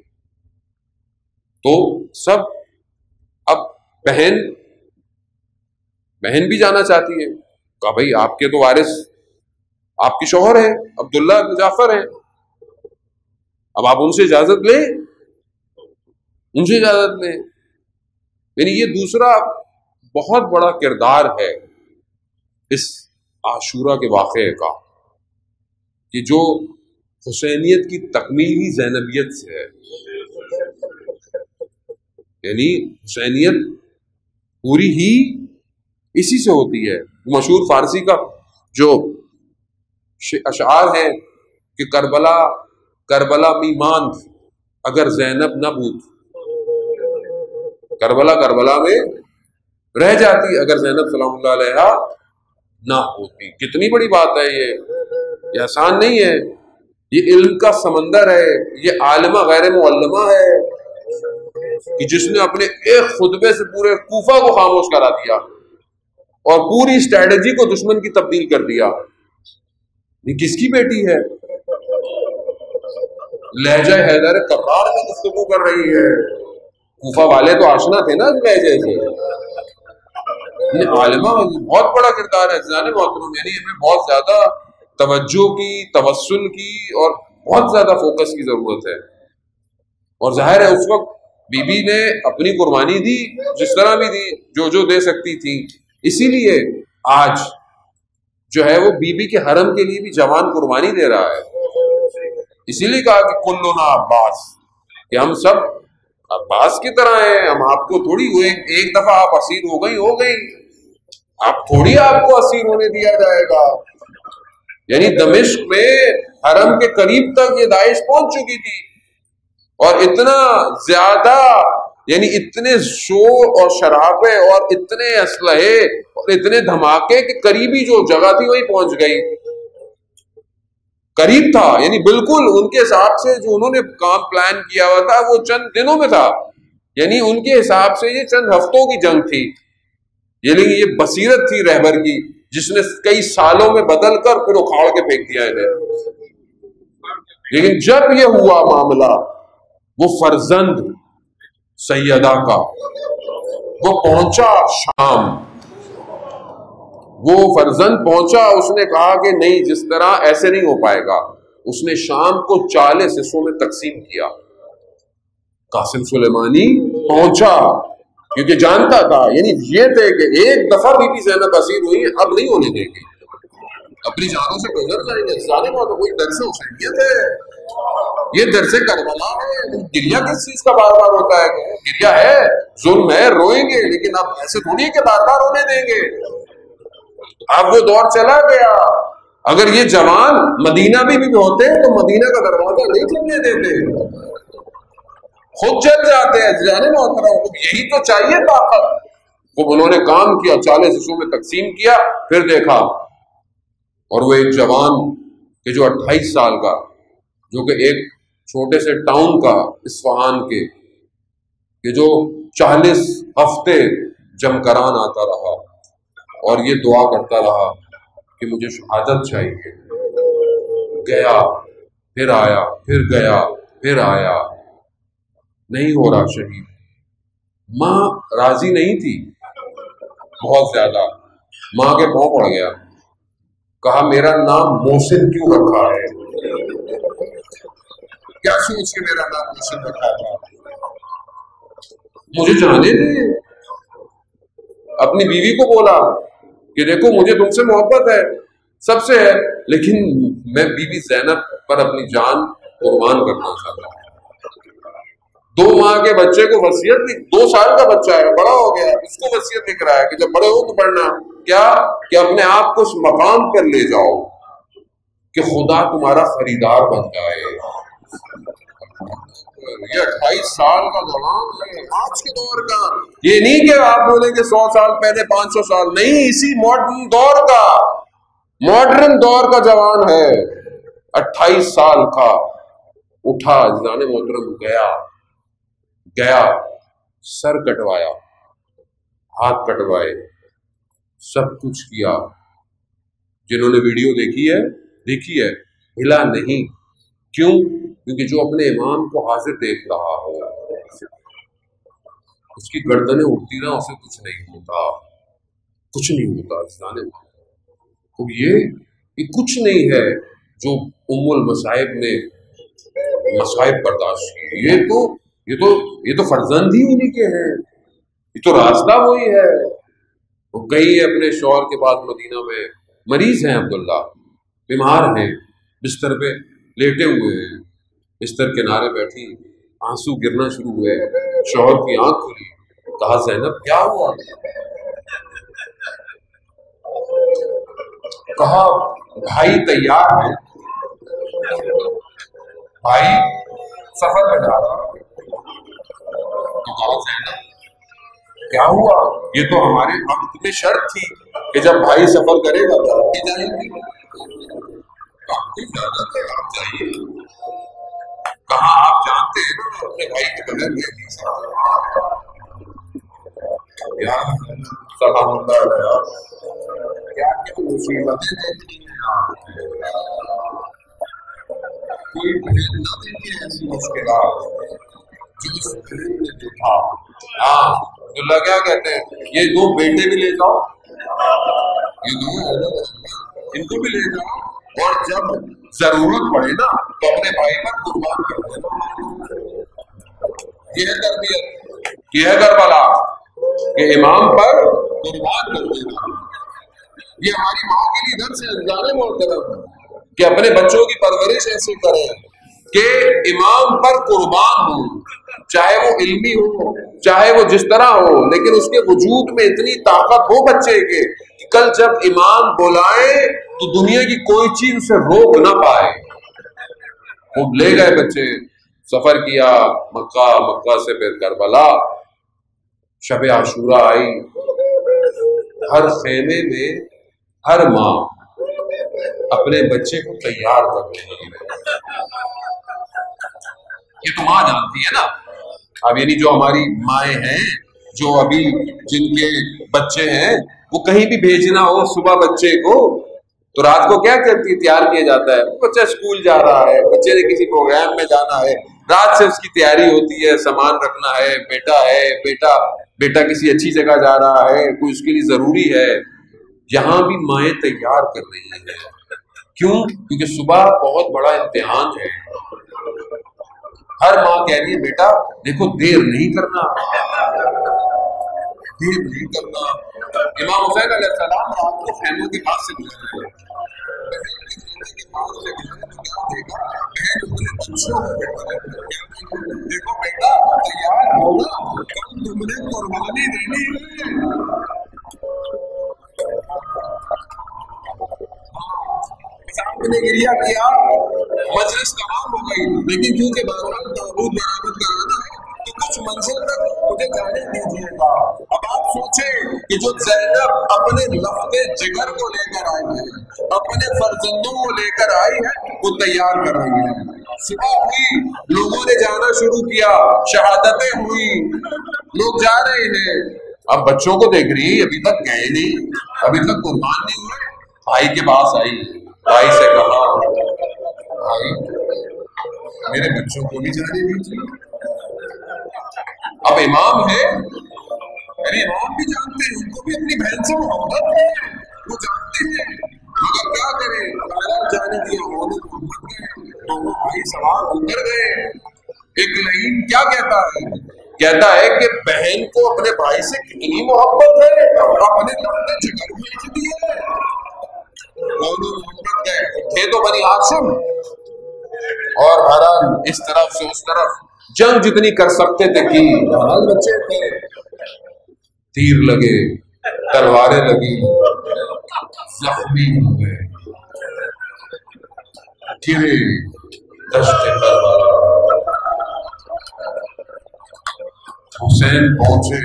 تو سب، اب بہن بہن بھی جانا چاہتی ہے، کہا بھائی آپ کے تو وارث آپ کے شوہر ہیں، عبداللہ بن جعفر ہیں، اب آپ ان سے اجازت لیں، ان سے اجازت لیں۔ یعنی یہ دوسرا بہت بڑا کردار ہے اس عاشورہ کے واقعے کا، کہ جو حسینیت کی تکمیل ہی زینبیت سے ہے، یعنی حسینیت پوری ہی اسی سے ہوتی ہے۔ مشہور فارسی کا جو اشعار ہے کہ کربلا کربلا می ماند اگر زینب نہ بوت، کربلا کربلا میں رہ جاتی اگر زینب سلام اللہ علیہ نہ ہوتی۔ کتنی بڑی بات ہے یہ یہ آسان نہیں ہے، یہ علم کا سمندر ہے، یہ عالمہ غیر معلمہ ہے کہ جس نے اپنے ایک خطبے سے پورے کوفہ کو خاموش کرا دیا اور پوری اسٹریٹجی کو دشمن کی تبدیل کر دیا۔ یہ کس کی بیٹی ہے؟ لہجہ حیدر کرار میں گفتگو کر رہی ہے۔ کوفہ والے تو آشنا تھے نا لہجے سے۔ عالمہ بہت بڑا کردار ہے جناب محترم، یعنی ہمیں بہت زیادہ توجہ کی، توسل کی اور بہت زیادہ فوکس کی ضرورت ہے۔ اور ظاہر ہے اس وقت بی بی نے اپنی قربانی دی، جس طرح بھی دی، جو جو دے سکتی تھی۔ اسی لیے آج جو ہے وہ بی بی کے حرم کے لیے بھی جوان قربانی دے رہا ہے۔ اسی لیے کہا کہ کلنا عباس، کہ ہم سب عباس کی طرح ہیں، ہم آپ کو تھوڑی ہوئے ایک دفعہ آپ اسیر ہو گئی ہو گئی آپ تھوڑی آپ کو اسیر ہونے دیا جائے گا۔ یعنی دمشق میں حرم کے قریب تک یہ داعش پہنچ چکی تھی، اور اتنا زیادہ یعنی اتنے شور اور شرابے اور اتنے اسلحے اور اتنے دھماکے کہ قریبی جو جگہ تھی وہی پہنچ گئی، قریب تھا، یعنی بالکل ان کے حساب سے جو انہوں نے کام پلان کیا ہوا تھا وہ چند دنوں میں تھا، یعنی ان کے حساب سے یہ چند ہفتوں کی جنگ تھی، یعنی یہ بصیرت تھی رہبر کی جس نے کئی سالوں میں بدل کر پھر اکھاڑ کے پھینک دیا انہیں۔ لیکن جب یہ ہوا معاملہ، وہ فرزند سیدہ کا وہ پہنچا شام، وہ فرزند پہنچا، اس نے کہا کہ نہیں، جس طرح ایسے نہیں ہو پائے گا۔ اس نے شام کو چالیس حصوں میں تقسیم کیا۔ قاسم سلیمانی پہنچا کیونکہ جانتا تھا، یعنی یہ تھے کہ ایک دفعہ بی بی زینب اسیر ہوئی، اب نہیں ہونے دیں گے، اپنی جانوں سے گزر جائیں گے۔ ظالم ہو تو کوئی درس حسینیت ہے، یہ درس کربلا ہے۔ گریا کس چیز کا بار بار ہوتا ہے؟ گریا ہے، ظلم ہے، روئیں گے، لیکن اب ایسے تھوڑی ہے کہ بار بار رونے دیں گے۔ اب وہ دور چلا گیا۔ اگر یہ جوان مدینہ بھی بھی ہوتے تو مدینہ کا دروازہ نہیں چلنے دیتے، خود چل جاتے ہیں۔ جانے محترم، یہی تو چاہیے طاقت۔ وہ انہوں نے کام کیا، چالیس حصوں میں تقسیم کیا، پھر دیکھا، اور وہ ایک جوان کہ جو اٹھائیس سال کا، جو کہ ایک چھوٹے سے ٹاؤن کا اصفہان کے، کہ جو چالیس ہفتے جمکران آتا رہا اور یہ دعا کرتا رہا کہ مجھے شہادت چاہیے، گیا پھر آیا، پھر گیا پھر آیا، نہیں ہو رہا شہید۔ ماں راضی نہیں تھی بہت زیادہ، ماں کے پاؤں پڑ گیا، کہا میرا نام محسن کیوں رکھا ہے؟ کیا سوچ کے میرا نام محسن رکھا تھا؟ مجھے جانے دے۔ اپنی بیوی کو بولا کہ دیکھو مجھے تم سے محبت ہے، سب سے ہے، لیکن میں بی بی زینب پر اپنی جان قربان کرنا چاہتا ہوں۔ دو ماہ کے بچے کو وصیت لکھ، دو سال کا بچہ ہے، بڑا ہو گیا، اس کو وصیت لکھ رہا ہے کہ جب بڑے ہو تو پڑھنا کیا کہ اپنے آپ کو اس مقام پر لے جاؤ کہ خدا تمہارا خریدار بن جائے۔ یہ اٹھائیس سال کا جوان ہے آج کے دور کا، یہ نہیں کہ آپ بولیں گے سو سال پہلے، پانچ سو سال نہیں، اسی ماڈرن دور کا، ماڈرن دور کا جوان ہے، اٹھائیس سال کا۔ اٹھا جانے محترم، گیا گیا سر کٹوایا، ہاتھ کٹوائے، سب کچھ کیا۔ جنہوں نے ویڈیو دیکھی ہے دیکھی ہے ہلا نہیں، کیوں؟ کیونکہ جو اپنے امام کو حاضر دیکھ رہا ہو، اس کی گردنیں اٹھتی نہ، اسے کچھ نہیں ہوتا، کچھ نہیں ہوتا۔ جانے تو یہ یہ کچھ نہیں ہے جو ام المصائب نے مصائب برداشت کی، یہ تو یہ تو یہ تو فرزند ہی انہی کے ہیں، یہ تو راستہ وہی ہے۔ وہ گئی اپنے شوہر کے بعد مدینہ میں، مریض ہیں عبداللہ، بیمار ہیں، بستر پہ لیٹے ہوئے ہیں، بستر کنارے بیٹھی، آنسو گرنا شروع ہوئے، شوہر کی آنکھ کھلی، کہا زینب کیا ہوا؟ کہا بھائی تیار ہے، بھائی سفر میں جا رہا۔ تو کہا زینب کیا ہوا؟ یہ تو ہمارے وقت میں شرط تھی کہ جب بھائی سفر کرے گا تو آپ بھی جائیں گے۔ آپ کو اجازت ہے، آپ جائیے۔ کہاں آپ جانتے ہیں نا اپنے بھائی کے بغیر نہیں سکتا۔ یار سلام اللہ علیہ، کیا کیا مصیبتیں دیکھی ہیں کوئی بہن نہ دیکھی ایسی مشکلات جو اس بہن نے دیکھا۔ ہاں اللہ کیا کہتے ہیں، یہ دو بیٹے بھی لے جاؤ، یہ دو ان کو بھی لے جاؤ، اور جب ضرورت پڑے نا تو اپنے بھائی پر قربان کر دینا۔ یہ ہے تربیت، یہ ہے کربلا کہ امام پر قربان کر دینا۔ یہ ہماری ماں کے لیے درس ہے جانے محترم کہ اپنے بچوں کی پرورش ایسے کریں کہ امام پر قربان ہو، چاہے وہ علمی ہو چاہے وہ جس طرح ہو، لیکن اس کے وجود میں اتنی طاقت ہو بچے کے کہ کل جب امام بلائے تو دنیا کی کوئی چیز اسے روک نہ پائے۔ وہ لے گئے بچے، سفر کیا مکہ، مکہ سے پھر کربلا، شب عاشورہ آئی، ہر خیمے میں ہر ماں اپنے بچے کو تیار کر رہی ہے۔ یہ تو ماں جانتی ہے نا، اب یعنی جو ہماری مائیں ہیں جو ابھی جن کے بچے ہیں، وہ کہیں بھی بھیجنا ہو صبح بچے کو تو رات کو کیا کرتی ہے، تیار کیا جاتا ہے۔ بچہ اسکول جا رہا ہے، بچے نے کسی پروگرام میں جانا ہے، رات سے اس کی تیاری ہوتی ہے، سامان رکھنا ہے، بیٹا ہے بیٹا بیٹا کسی اچھی جگہ جا رہا ہے، کوئی اس کے لیے ضروری ہے۔ یہاں بھی مائیں تیار کر رہی ہیں، کیوں؟ کیونکہ صبح بہت بڑا امتحان ہے۔ ہر ماں کہہ رہی ہے بیٹا دیکھو دیر نہیں کرنا، دیر نہیں کرنا۔ امام حسین علیہ السلام رات کو خیموں کے پاس سے گزر رہے ہیں، دیکھو بیٹا تیار ہوگا، کل تم نے قربانی دینی ہے۔ نے گریا کیا، مجلس تمام ہو گئی، لیکن کیونکہ بہرحال تابوت برآمد کرانا ہے تو کچھ منزل تک مجھے جانے دیجیے گا۔ اب آپ سوچیں کہ جو زینب اپنے لفظ جگر کو لے کر آئی ہے، اپنے فرزندوں کو لے کر آئی ہے، وہ تیار کر رہی ہے۔ صبح ہوئی، لوگوں نے جانا شروع کیا، شہادتیں ہوئی، لوگ جا رہے ہیں۔ اب بچوں کو دیکھ رہی ہے، ابھی تک گئے نہیں، ابھی تک قربان نہیں ہوئے۔ بھائی کے پاس آئی، بھائی سے کہا بھائی میرے بچوں کو بھی جانے دیجیے۔ اب امام ہے، میرے امام بھی جانتے ہیں، ان کو بھی اپنی بہن سے محبت ہے، وہ جانتے ہیں، مگر کیا کریں، بہرحال جانے دیا، ہونے کو مت گئے، دونوں بھائی سوار اتر گئے۔ ایک لائن کیا کہتا ہے، کہتا ہے کہ بہن کو اپنے بھائی سے کتنی محبت ہے، اپنے لفظ جگر بھیج دیے۔ دونوں محبت گئے تھے تو بنی ہاشم، اور بہرحال اس طرف سے اس طرف جنگ جتنی کر سکتے تھے کی، بہرحال بچے تھے، تیر لگے، تلواریں لگی، زخمی ہوئے، گرے دشت کربلا۔ حسین پہنچے،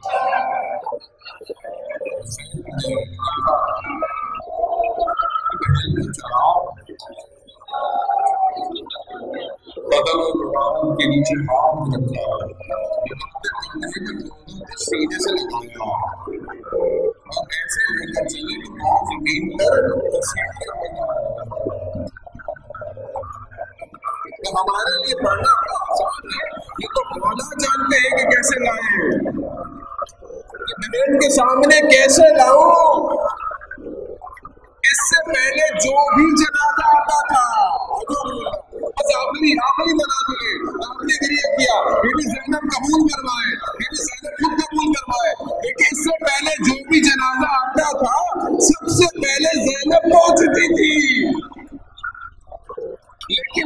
بدن کے نیچے ہاتھ رکھا، سینے سے لگایا اور ایسے لے کر چلے کہ پاؤں زمین پر تو ہمارے لیے پڑھنا بڑا آسان ہے، یہ تو مولا جانتے ہیں کہ کیسے لائیں، بہن کے سامنے کیسے لاؤں۔ اس سے پہلے جو بھی جنازہ آتا تھا بس آخری آخری منازلے آپ نے یہ کیا، بی بی زینب قبول کروائے، بی بی زینب خود قبول کروائے، لیکن اس سے پہلے جو بھی جنازہ آتا تھا سب سے پہلے زینب پہنچتی تھی۔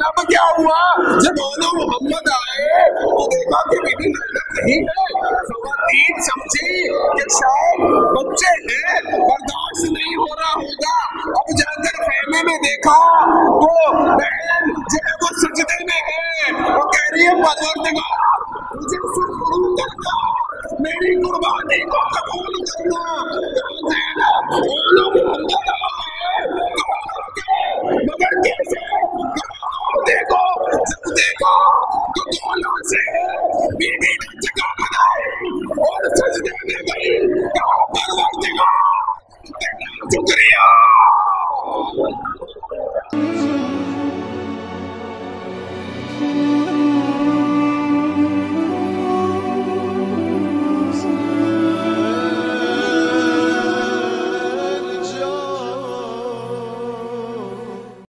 اب کیا ہوا جب مولا محمد آئے تو دیکھا کہ بیوی زینب نہیں ہے. خواتین سمجھی کہ شاید بچے ہیں, برداشت نہیں ہو رہا ہوگا. اب جا کر خیمے میں دیکھا تو بہن جو ہے وہ سجدے میں ہے, وہ کہہ رہی ہے پروردگار مجھے سرخرو کرنا, میری قربانی کو قبول کرنا. زینب